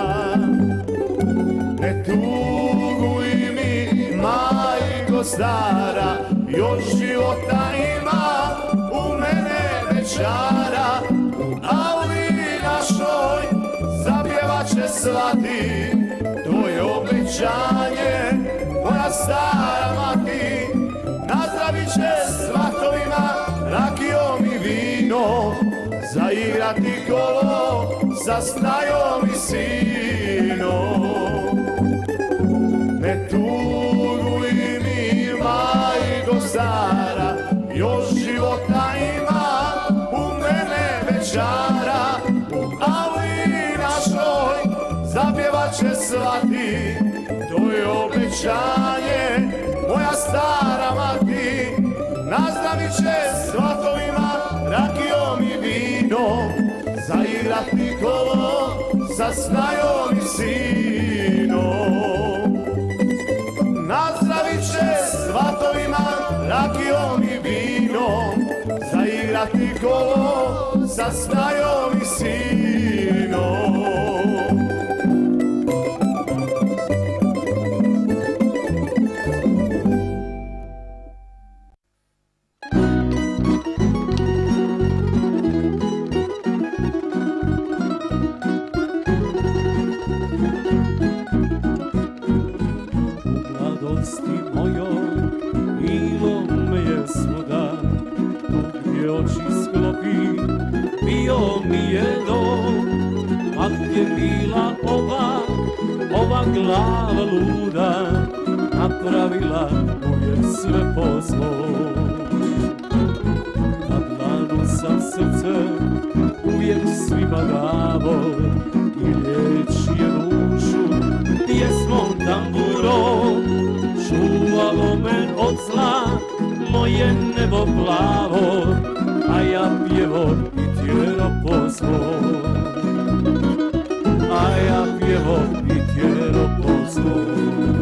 Ne tuguj mi, majko stara, još života ima, u mene večara, u avli našoj zapjevaće svati, to je obećanje moja stara mati. Nazdravit će svatovima rakijom i vinom, zaigrati kolo sa snajom i sinom. Ne tuguj mi, majko stara, još života ima, u mene večara, u avli našoj zapjevaće svati, to je obećanje moja stara mati. Nazdravit će svatovima rakijom i vinom, zaigrati kolo sa snajom i sinom. Nazdravit će svatovima rakijom i vinom, zaigrati kolo sa snajom i sinom. Glava luda napravila uvijek sve po zlo. Na dlanu sam srce uvijek uvijek svima davo i liječio dušu pjesmom tamburom. Čuvalo me od zla moje nebo plavo, a ja pjevo i tjero po svom. A ja pjevo i tjero po svom.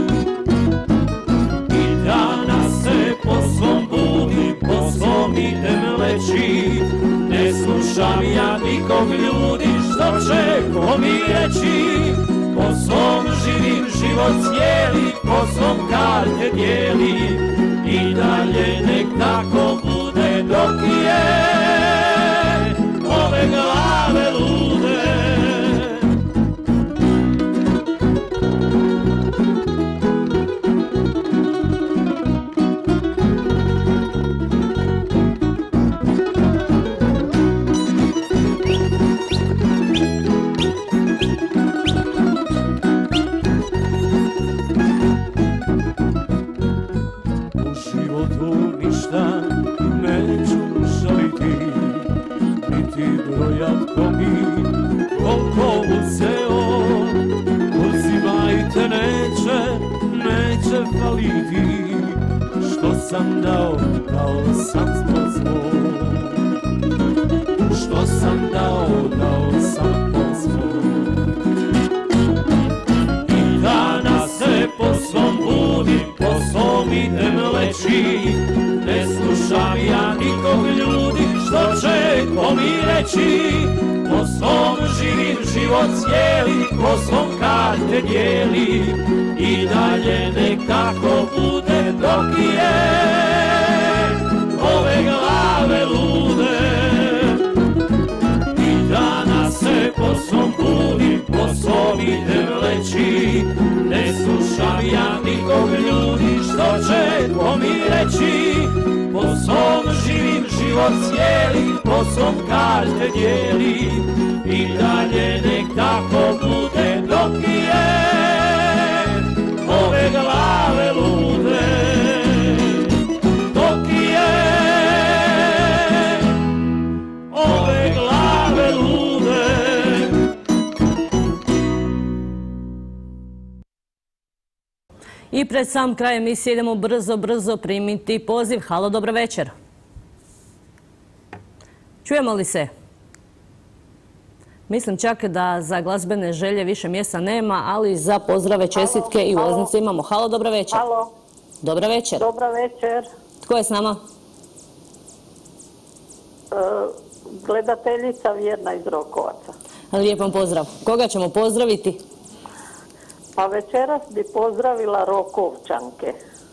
I danas se po svom budi, po svom idem leći. Ne slušam ja nikog ljudi, što će ko mi reći. Po svom živim život cijeli, po svom karte dijeli. I dalje nek tako bude dok je ove glave lude. Brojatko mi koliko uzeo, uzimajte, neće, neće faliti. Što sam dao, dao sam po svom. Što sam dao, dao sam po svom. I danas se po svom budim, po svom idem leći. Ne slušam ja nikog ljudi, što će ko mi reći. Po svom živim život cijeli, po svom karte dijeli. I dalje nek tako bude dok je ove glave lude. I danas se po svom budim, po svom idem leći. Ne slušam ja nikog ljudi, što će ko mi reći. Po svom živim život cijeli, po svom karte dijeli. I dalje nek tako bude dok je ove glave lude. Dok je ove glave lude. I pred sam kraj emisije idemo brzo, brzo primiti poziv. Halo, dobro večer. Čujemo li se? Mislim čak da za glazbene želje više mjesta nema, ali za pozdrave, čestitke i ulaznice imamo. Halo, dobro večer. Halo. Dobro večer. Dobro večer. Tko je s nama? Gledateljica Vjerna iz Rokovaca. Lijep vam pozdrav. Koga ćemo pozdraviti? Pa večeras bi pozdravila Rokovčanke.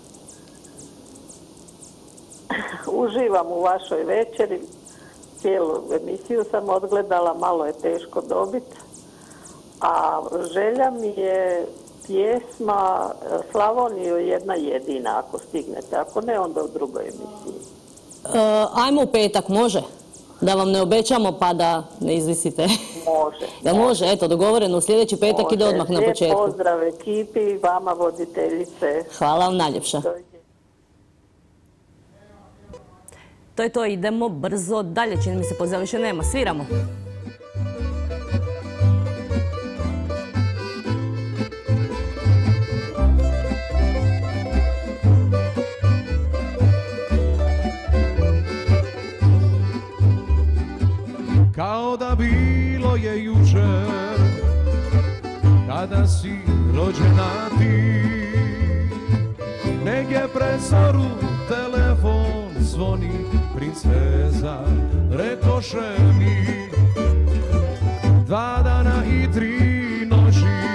Uživam u vašoj večeri. Cijelu emisiju sam odgledala, malo je teško dobiti. A želja mi je pjesma Slavoniju jedna jedina, ako stignete. Ako ne, onda u drugoj emisiji. E, ajmo u petak, može? Da vam ne obećamo pa da ne izvisite. Može. Da može, eto, dogovoreno, u sljedeći petak može. Ide odmah na početku. Lijep pozdrav ekipi, vama voditeljice. Hvala vam najljepša. To je to, idemo brzo dalje, čini mi se poziva više nema, sviramo. Kao da bilo je jučer, kada si rođena ti, negdje pred zoru telefon zvoni, princeza, rekoše mi, dva dana i tri noći,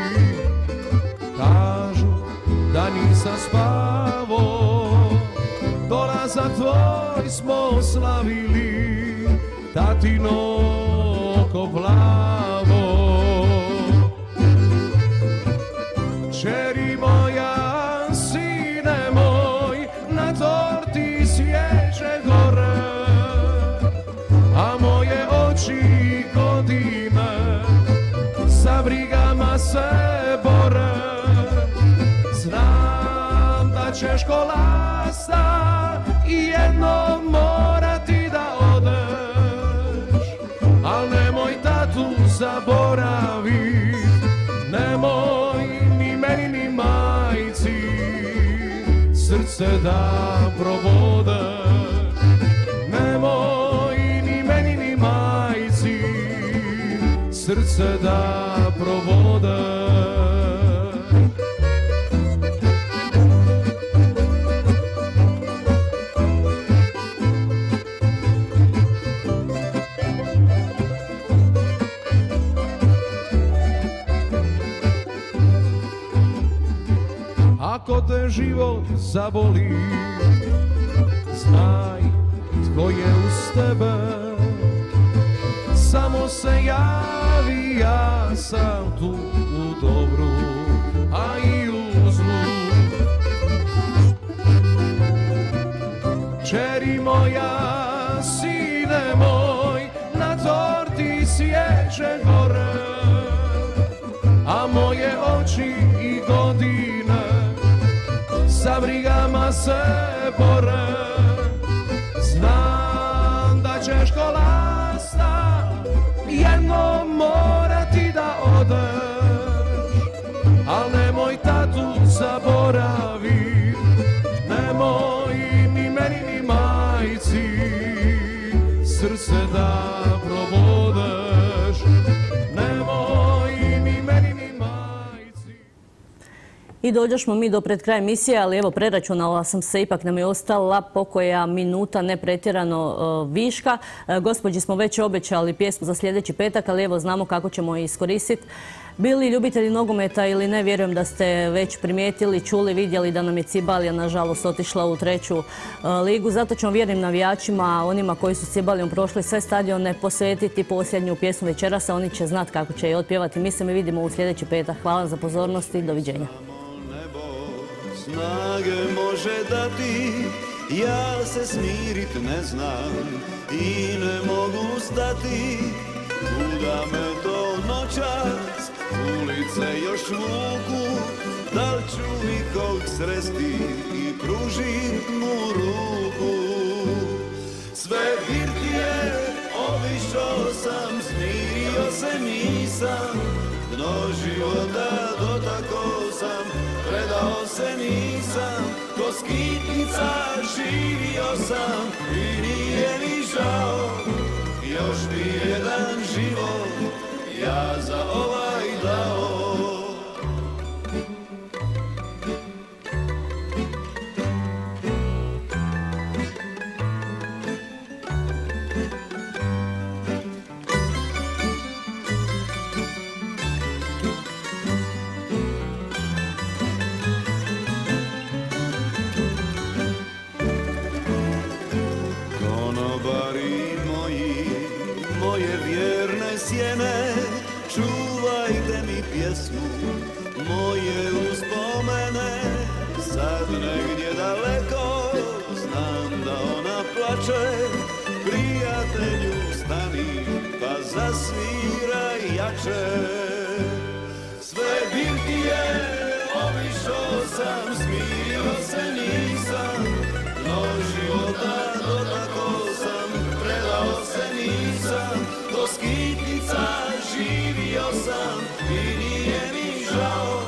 kažu da nisam spavo, dolazak tvoj smo slavili, tatino oko plavo. Čeri moja, sine moj, na torti svježe gore, a moje oči godine sa brigama se bore. Znam da ćeš kolasta i jednom morati da odeš, al ne zaboravi, nemoj ni meni ni majci srce da probode. Nemoj ni meni ni majci srce da probode. Ako te život zaboli, znaj tko je uz tebe. Samo se javi, ja sam tu u dobru, a i u zlu. Čeri moja, sine moj, na torti svijeće gore, a moje oči i godine sa brigama se bore. Znam da ćeš kolasta jednom morati da odeš, al nemoj tatu zaboravi, nemoj ni meni ni majci srce da probodeš. Nemoj ni meni ni majci. I dođošmo mi do pred kraja emisije, ali evo preračunala sam se, ipak nam je ostala pokoja minuta ne pretjerano uh, viška. Uh, gospođi smo već obećali pjesmu za sljedeći petak, ali evo znamo kako ćemo je iskoristiti. Bili ljubitelji nogometa ili ne, vjerujem da ste već primijetili, čuli, vidjeli da nam je Cibalija nažalost otišla u treću uh, ligu. Zato ćemo vjernim navijačima, onima koji su Cibalijom prošli sve stadione, posvetiti posljednju pjesmu večeras, a oni će znati kako će je otpjevati. Mi se mi vidimo u sljedeći petak. Hvala za pozornost i doviđenja. Snage može dati, ja se smirit ne znam i ne mogu stati. Kuda me to noćas ulice još vuku, da li ću ikog sresti i pružit mu ruku. Sve birtije obišao sam, smirio se nisam, dno života dotako sam, predao se nisam, ko skitnica živio sam i nije mi žao. Još bi jedan život ja za ovaj dao. Sjene, čuvajte mi pjesmu, moje uspomene. Sad negdje daleko, znam da ona plače. Prijatelju stani, pa zasviraj jače. Sve birtije obišao sam, smirio se nisam, no života dotako sam, predao se nisam, do skitnica živio sam i nije mi žao.